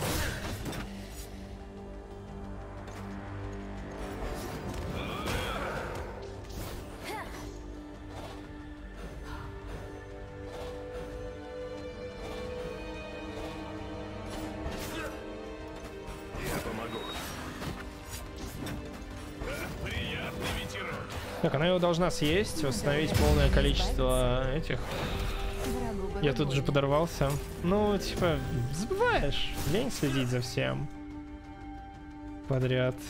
Так, она его должна съесть, восстановить полное количество этих. Я тут же подорвался. Ну, типа, забываешь. Лень следить за всем. Подряд.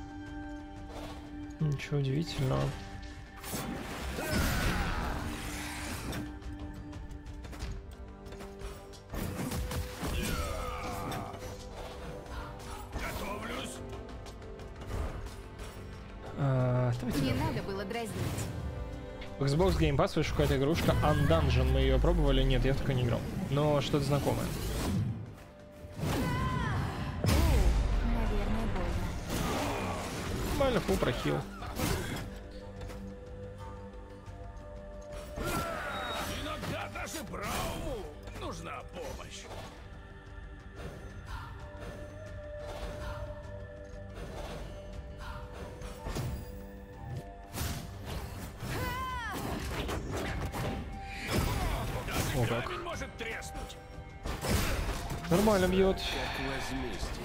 Ничего удивительного. Не надо было дразнить. Xbox Game Pass вышла какая-то игрушка Undungeon. Мы ее пробовали? Нет, я только не играл. Но что-то знакомое. Наверное, больно. Нормально, фул прохил. Иногда даже Брауму нужна помощь. О, как. Камень может треснуть. Нормально бьет. Как возмездие.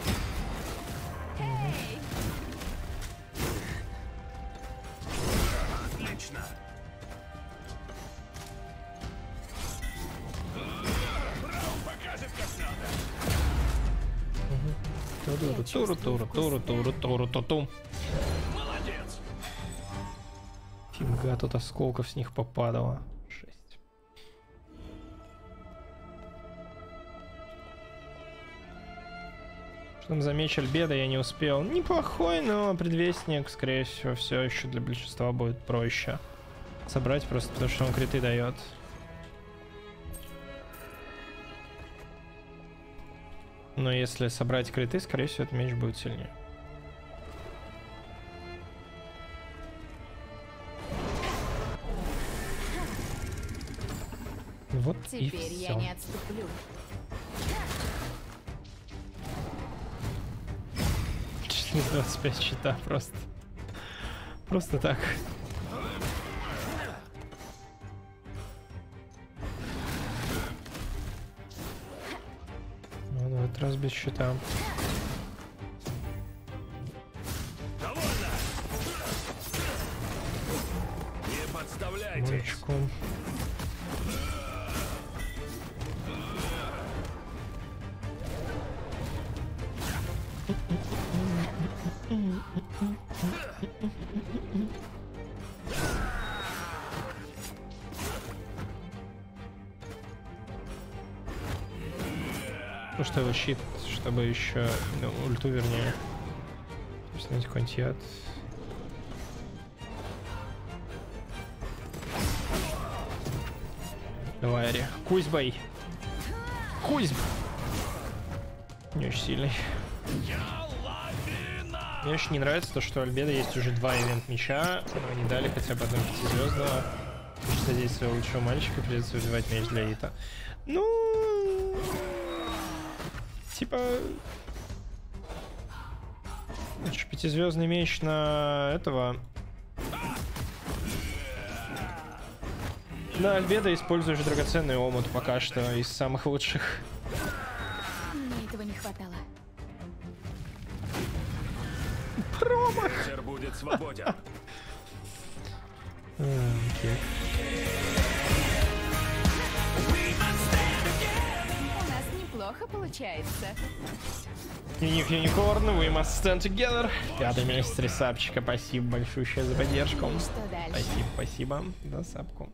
Отлично. Браум покажет, как надо. Туру-туру-туру-туру-туру-туру-туру-ту. Молодец. Фига, тут осколков с них попадало. Жесть. Что там за меч Альбеда, я не успел. Неплохой, но предвестник, скорее всего, все еще для большинства будет проще собрать, просто потому что он криты дает. Но если собрать криты, скорее всего, этот меч будет сильнее. Вот и Теперь я все. не отступлю. 25 щита просто. Просто так. Ну, на этот раз без щита. Довольно. Не подставляйтесь. Мальчику. Ну что его щит, чтобы еще, ну, ульту вернее. Снять какой-нибудь яд. Давай, Ари. Кузьбой. Кузьб. Не очень сильный. Мне очень не нравится то, что у Альбеда есть уже 2 ивент меча, но они дали хотя бы одного 5-звездного. Потому что здесь своего лучшего мальчика придется выбивать меч для Ита. Ну... Типа... 5-звездный меч на этого... На Альбеда используешь драгоценный омут пока что из самых лучших. Мне этого не хватало. Промах! Ветер будет свободен. Окей. У нас неплохо получается. Дневник Юникорн, we must stand together. 5-й месяц 3 сапчика, спасибо большущее за поддержку. И что дальше? Спасибо, спасибо за сапку.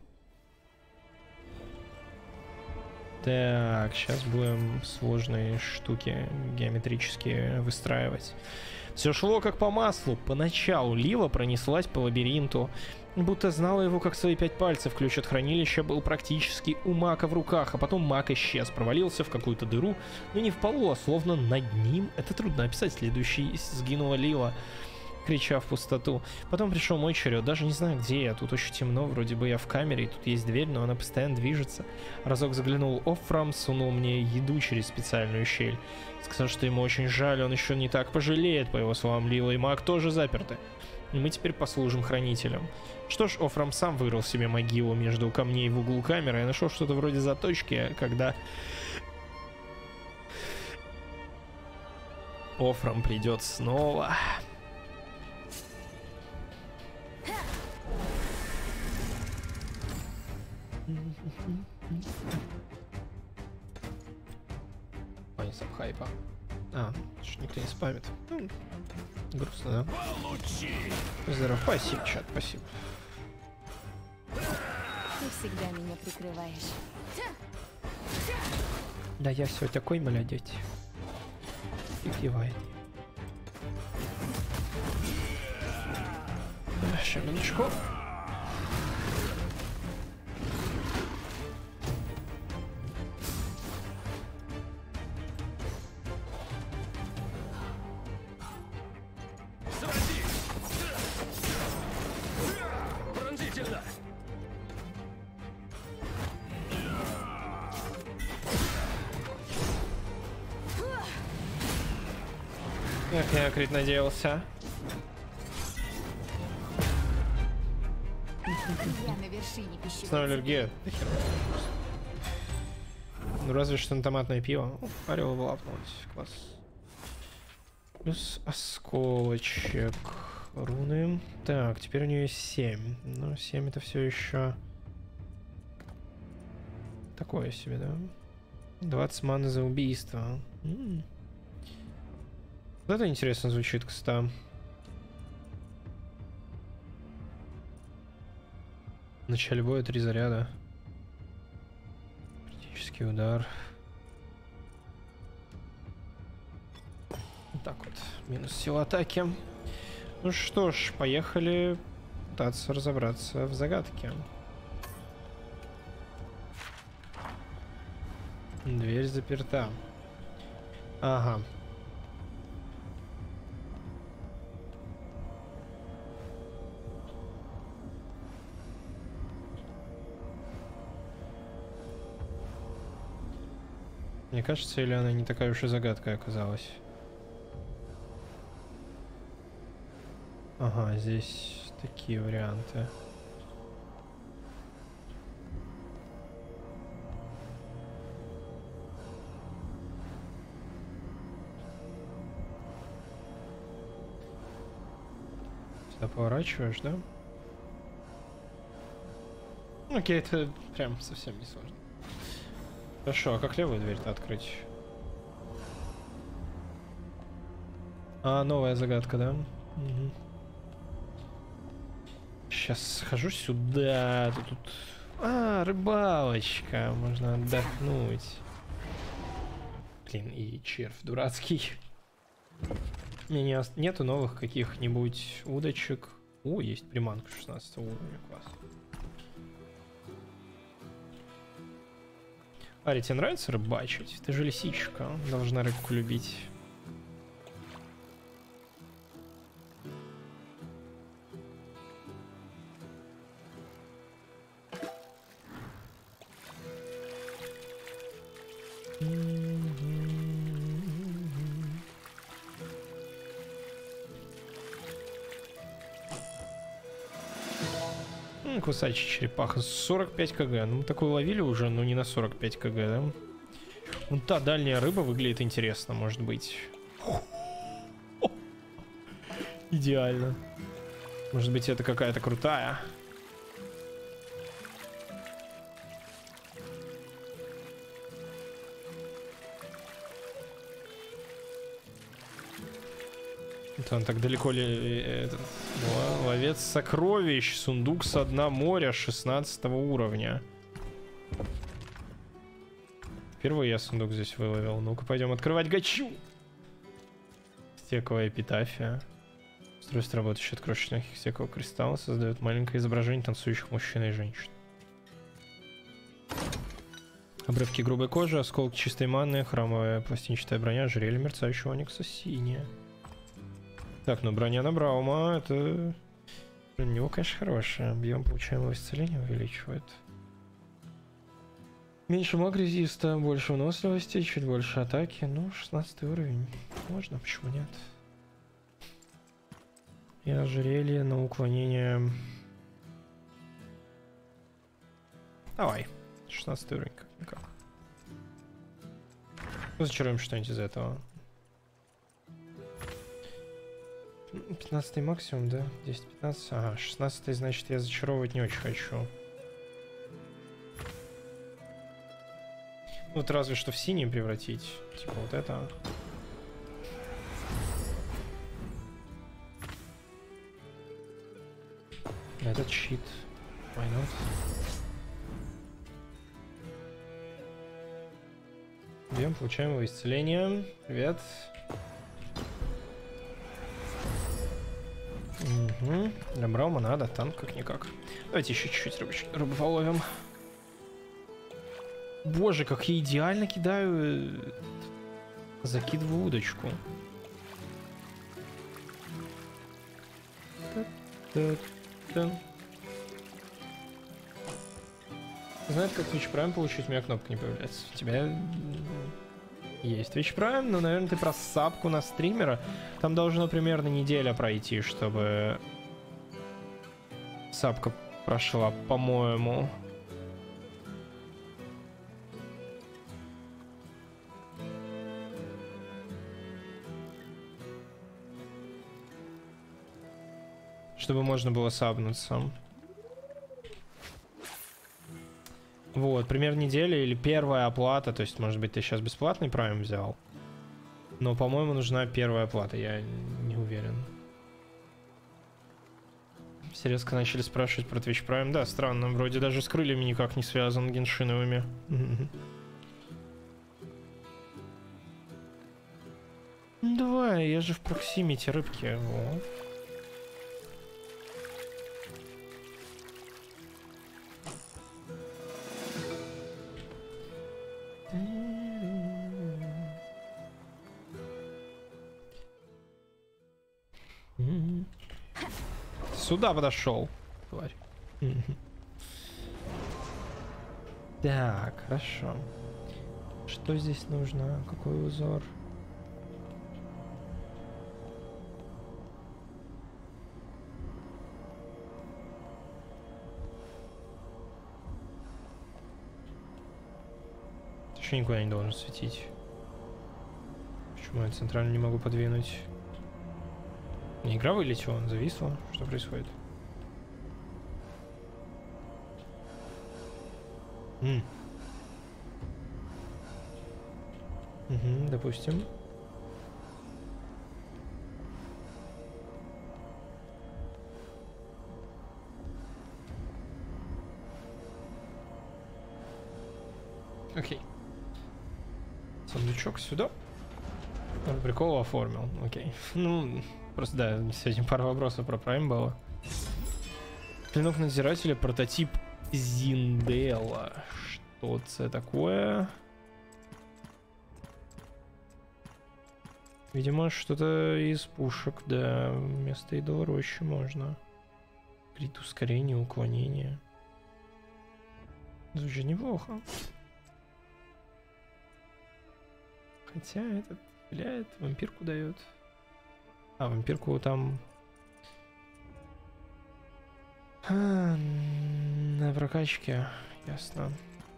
Так, сейчас будем сложные штуки геометрические выстраивать. Все шло как по маслу. Поначалу Лила пронеслась по лабиринту, будто знала его как свои 5 пальцев. Ключ от хранилища был практически у Мака в руках, а потом Мак исчез, провалился в какую-то дыру, но не в полу, а словно над ним. Это трудно описать. Следующий сгинула Лила, крича в пустоту. Потом пришел мой черед. Даже не знаю, где я. Тут очень темно. Вроде бы я в камере, и тут есть дверь, но она постоянно движется. Разок заглянул Оффрам, сунул мне еду через специальную щель. Сказал, что ему очень жаль, он еще не так пожалеет. По его словам, Лила и Мак тоже заперты. И мы теперь послужим хранителям. Что ж, Оффрам сам вырыл себе могилу между камней в углу камеры. Я нашел что-то вроде заточки, когда Оффрам придет снова. Ой, сабхайпа. Что никто не спамит. Грустно, да? Здорово, спасибо, чат, спасибо. Ты всегда меня прикрываешь. Да я все такой молодец. И кивает. Сейчас минуточку. Пронзительно! Эх, я крит надеялся. Я на вершине пищевой Снова аллергия. Ну разве что на томатное пиво. Орел лапнулась. Класс. Плюс осколочек. Руны. Так, теперь у нее 7. Ну, 7 это все еще такое себе, да? 20 маны за убийство. Вот это интересно звучит, кстати. В начале боя 3 заряда. Критический удар. Вот так вот. Минус сила атаки. Ну что ж, поехали пытаться разобраться в загадке. Дверь заперта. Ага. Мне кажется, или она не такая уж и загадка оказалась? Ага, здесь такие варианты. Сюда поворачиваешь, да? Окей, это прям совсем не сложно. Хорошо, а как левую дверь-то открыть? А, новая загадка, да? Угу. Сейчас схожу сюда. Тут... А, рыбалочка. Можно отдохнуть. Блин, и червь дурацкий. У меня нету новых каких-нибудь удочек. О, есть приманка 16 уровня. Класс. Ари, тебе нравится рыбачить? Ты же лисичка. Должна рыбку любить. Кусачая черепаха. 45 кг. Ну, мы такую ловили уже, но не на 45 кг, да? Ну, та дальняя рыба выглядит интересно, может быть. Идеально. Может быть, это какая-то крутая. Это он так далеко ли... Этот, ловец сокровищ. Сундук со дна моря 16 уровня. Впервые я сундук здесь выловил. Ну-ка, пойдем открывать гачу. Стековая эпитафия. Устройство работающее от крошечных стекового кристалла создает маленькое изображение танцующих мужчин и женщин. Обрывки грубой кожи, осколки чистой маны, храмовая пластинчатая броня, ожерелье мерцающего оникса синяя. Так, ну броня на Браума, это... У него, конечно, хорошая. Объем получаемого исцеления увеличивает. Меньше маг резиста, больше выносливости, чуть больше атаки. Ну, 16 уровень. Можно, почему нет? И ожерелье на уклонение. Давай. 16 уровень, как-никак. Зачаруем что-нибудь из этого. 15 максимум, да? 10-15. Ага, 16 значит я зачаровывать не очень хочу. Вот разве что в синий превратить. Типа вот это. Этот щит. Why not? Бьем, получаем его исцеление. Привет. Угу. Для Браума надо, танк как-никак. Давайте еще чуть-чуть рыбу половим. Боже, как я идеально кидаю. Закидываю удочку. Знаете, как Twitch Prime получить? У меня кнопка не появляется. У тебя есть Twitch Prime, но, наверное, ты про сапку на стримера. Там должно примерно неделя пройти, чтобы сапка прошла, по-моему. Чтобы можно было сабнуться. Вот, примерно неделя или первая оплата. То есть, может быть, ты сейчас бесплатный прайм взял. Но, по-моему, нужна первая оплата. Я не уверен. Все резко начали спрашивать про Twitch Prime. Да, странно. Вроде даже с крыльями никак не связан геншиновыми. Давай, я же в проксимите рыбки. Вот. Сюда подошел, тварь. Так, хорошо. Что здесь нужно? Какой узор? Еще никуда не должен светить. Почему я центрально не могу подвинуть? Не, игра вылетела, зависла. Что происходит? Угу, допустим. Окей. Сундучок сюда. Он прикол оформил. Окей. Ну, просто да, сегодня пару вопросов про Prime было. Клинок надзирателя, прототип Зиндела. Что это такое? Видимо, что-то из пушек, да. Вместо идола рощи можно. Крит ускорение, уклонение. Звучит неплохо. Хотя этот стреляет, вампирку дает. А, вампирку там... на прокачке, ясно.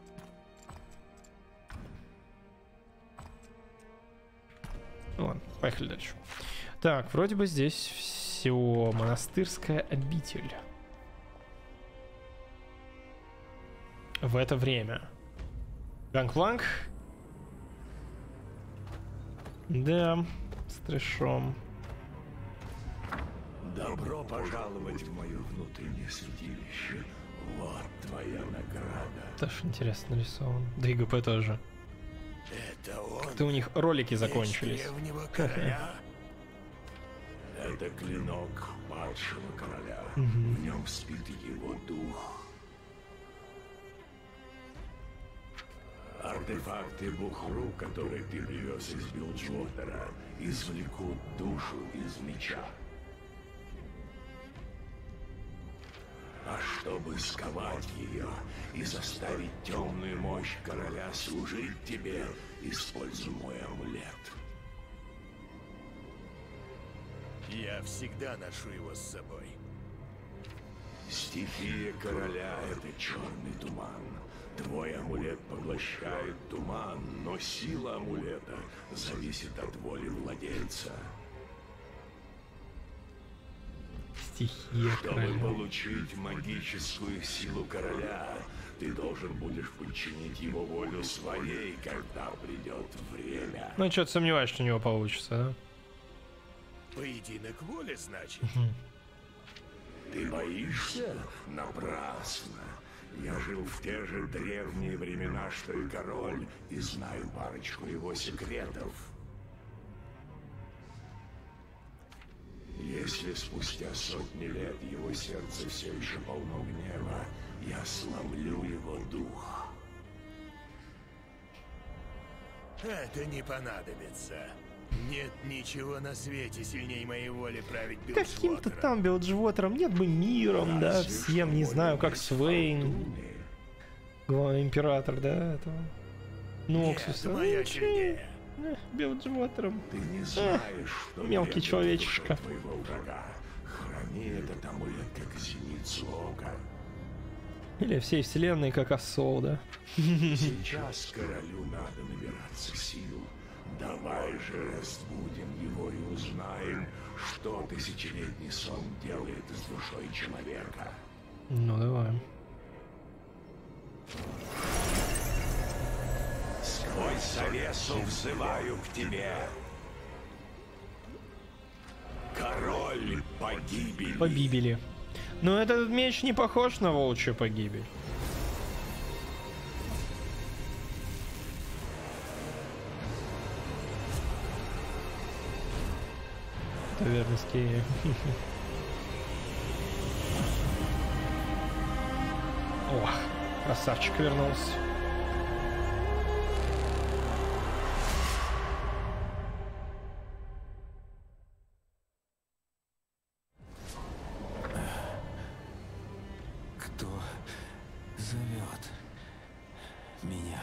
Ну ладно, поехали дальше. Так, вроде бы здесь все. Монастырская обитель. В это время. Ганг-планк. Да, с трэшом. Добро пожаловать в мое внутреннее святилище. Вот твоя награда. Тоже интересно нарисован. Да и ГП тоже. Это он? Как-то у них ролики закончились. Древнего короля? Это клинок падшего короля. Мгм. В нем спит его дух. Артефакты Бухру, которые ты привез из Билджвотера, извлекут душу из меча. А чтобы сковать ее и заставить темную мощь короля служить тебе, используй мой амулет. Я всегда ношу его с собой. Стихия короля — это черный туман. Твой амулет поглощает туман, но сила амулета зависит от воли владельца. Стихия Чтобы короля. получить магическую силу короля, ты должен будешь подчинить его волю своей, когда придет время. Ну, что-то сомневаюсь, что у него получится, да? Поединок воли, значит? Ты боишься? Напрасно. Я жил в те же древние времена, что и король, и знаю парочку его секретов. Если спустя сотни лет его сердце все еще полно гнева, я сломлю его дух. Это не понадобится. Нет ничего на свете сильнее моей воли править Каким-то Билджвотером. там Билджвотером, нет бы миром, да, всем, не знаю, как Свейн. Главный император, да, этого. Ноксуса. Нет, моя сильнее. Билджвотером. Ты не знаешь, что Мелкий требует человечишка. твоего врага. Храни этот амулет как зеницу ока. Или всей вселенной, как Ассол, да? Сейчас королю надо набираться сил. Давай же разбудим его и узнаем, что тысячелетний сон делает с душой человека. Ну, давай. Сквозь завесу взываю к тебе. Король погибели. Погибели. Но этот меч не похож на волчью погибель. Это верность Кея. О, красавчик вернулся. Кто зовет меня?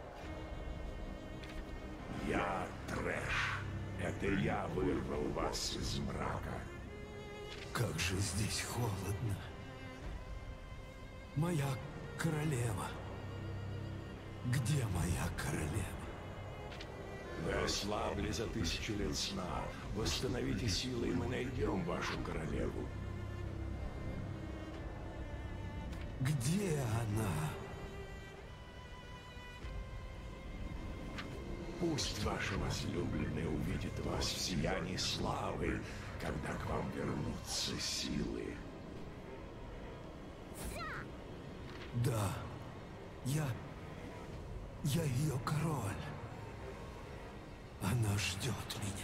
Я Трэш. Это я вырвал вас из мрака. Как же здесь холодно. Моя королева. Где моя королева? Вы ослабли за 1000 лет сна. Восстановите силы, и мы найдем вашу королеву. Где она? Пусть ваша возлюбленная увидит вас в сиянии славы, когда к вам вернутся силы. Да, я ее король. Она ждет меня.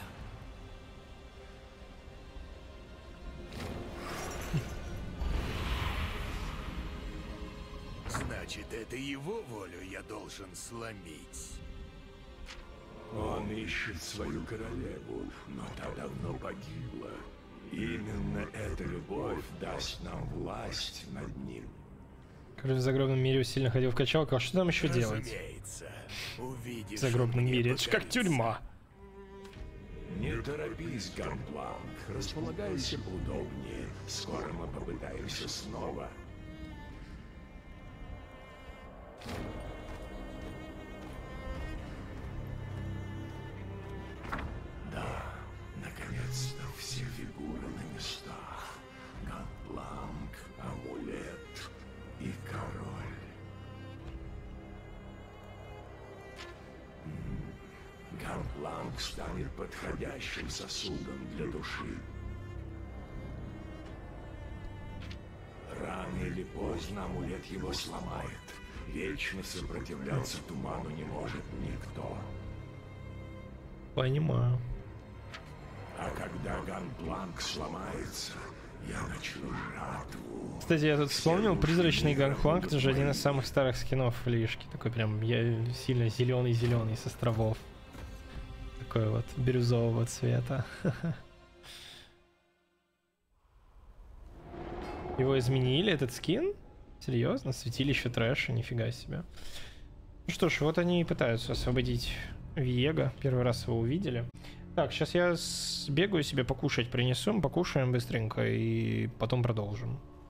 Значит, это его волю я должен сломить. Он ищет свою королеву, но та давно погибла. Именно эта любовь даст нам власть над ним. Король в загробном мире сильно ходил в качалку, а что там еще делать? Увидишь В загробном мне мире, это же как покориться. тюрьма. Не торопись, Ганбланк. Располагайся поудобнее. Скоро мы попытаемся снова. Да, наконец-то все фигуры на местах. Ганбланк, амулет и король. Ганбланк станет подходящим сосудом для души. Рано или поздно амулет его сломает. Вечно сопротивляться туману не может никто. Понимаю. А когда Ганпланк сломается, я начну жатву. Кстати, я тут вспомнил, призрачный Ганпланк — это же один из самых старых скинов в Лишке. Такой прям сильно зеленый-зеленый с островов. Такой вот бирюзового цвета. Его изменили, этот скин? Серьезно? Святилище трэша, нифига себе. Ну что ж, вот они и пытаются освободить Виего. Первый раз его увидели. Так, сейчас я сбегаю себе покушать принесу, покушаем быстренько и потом продолжим.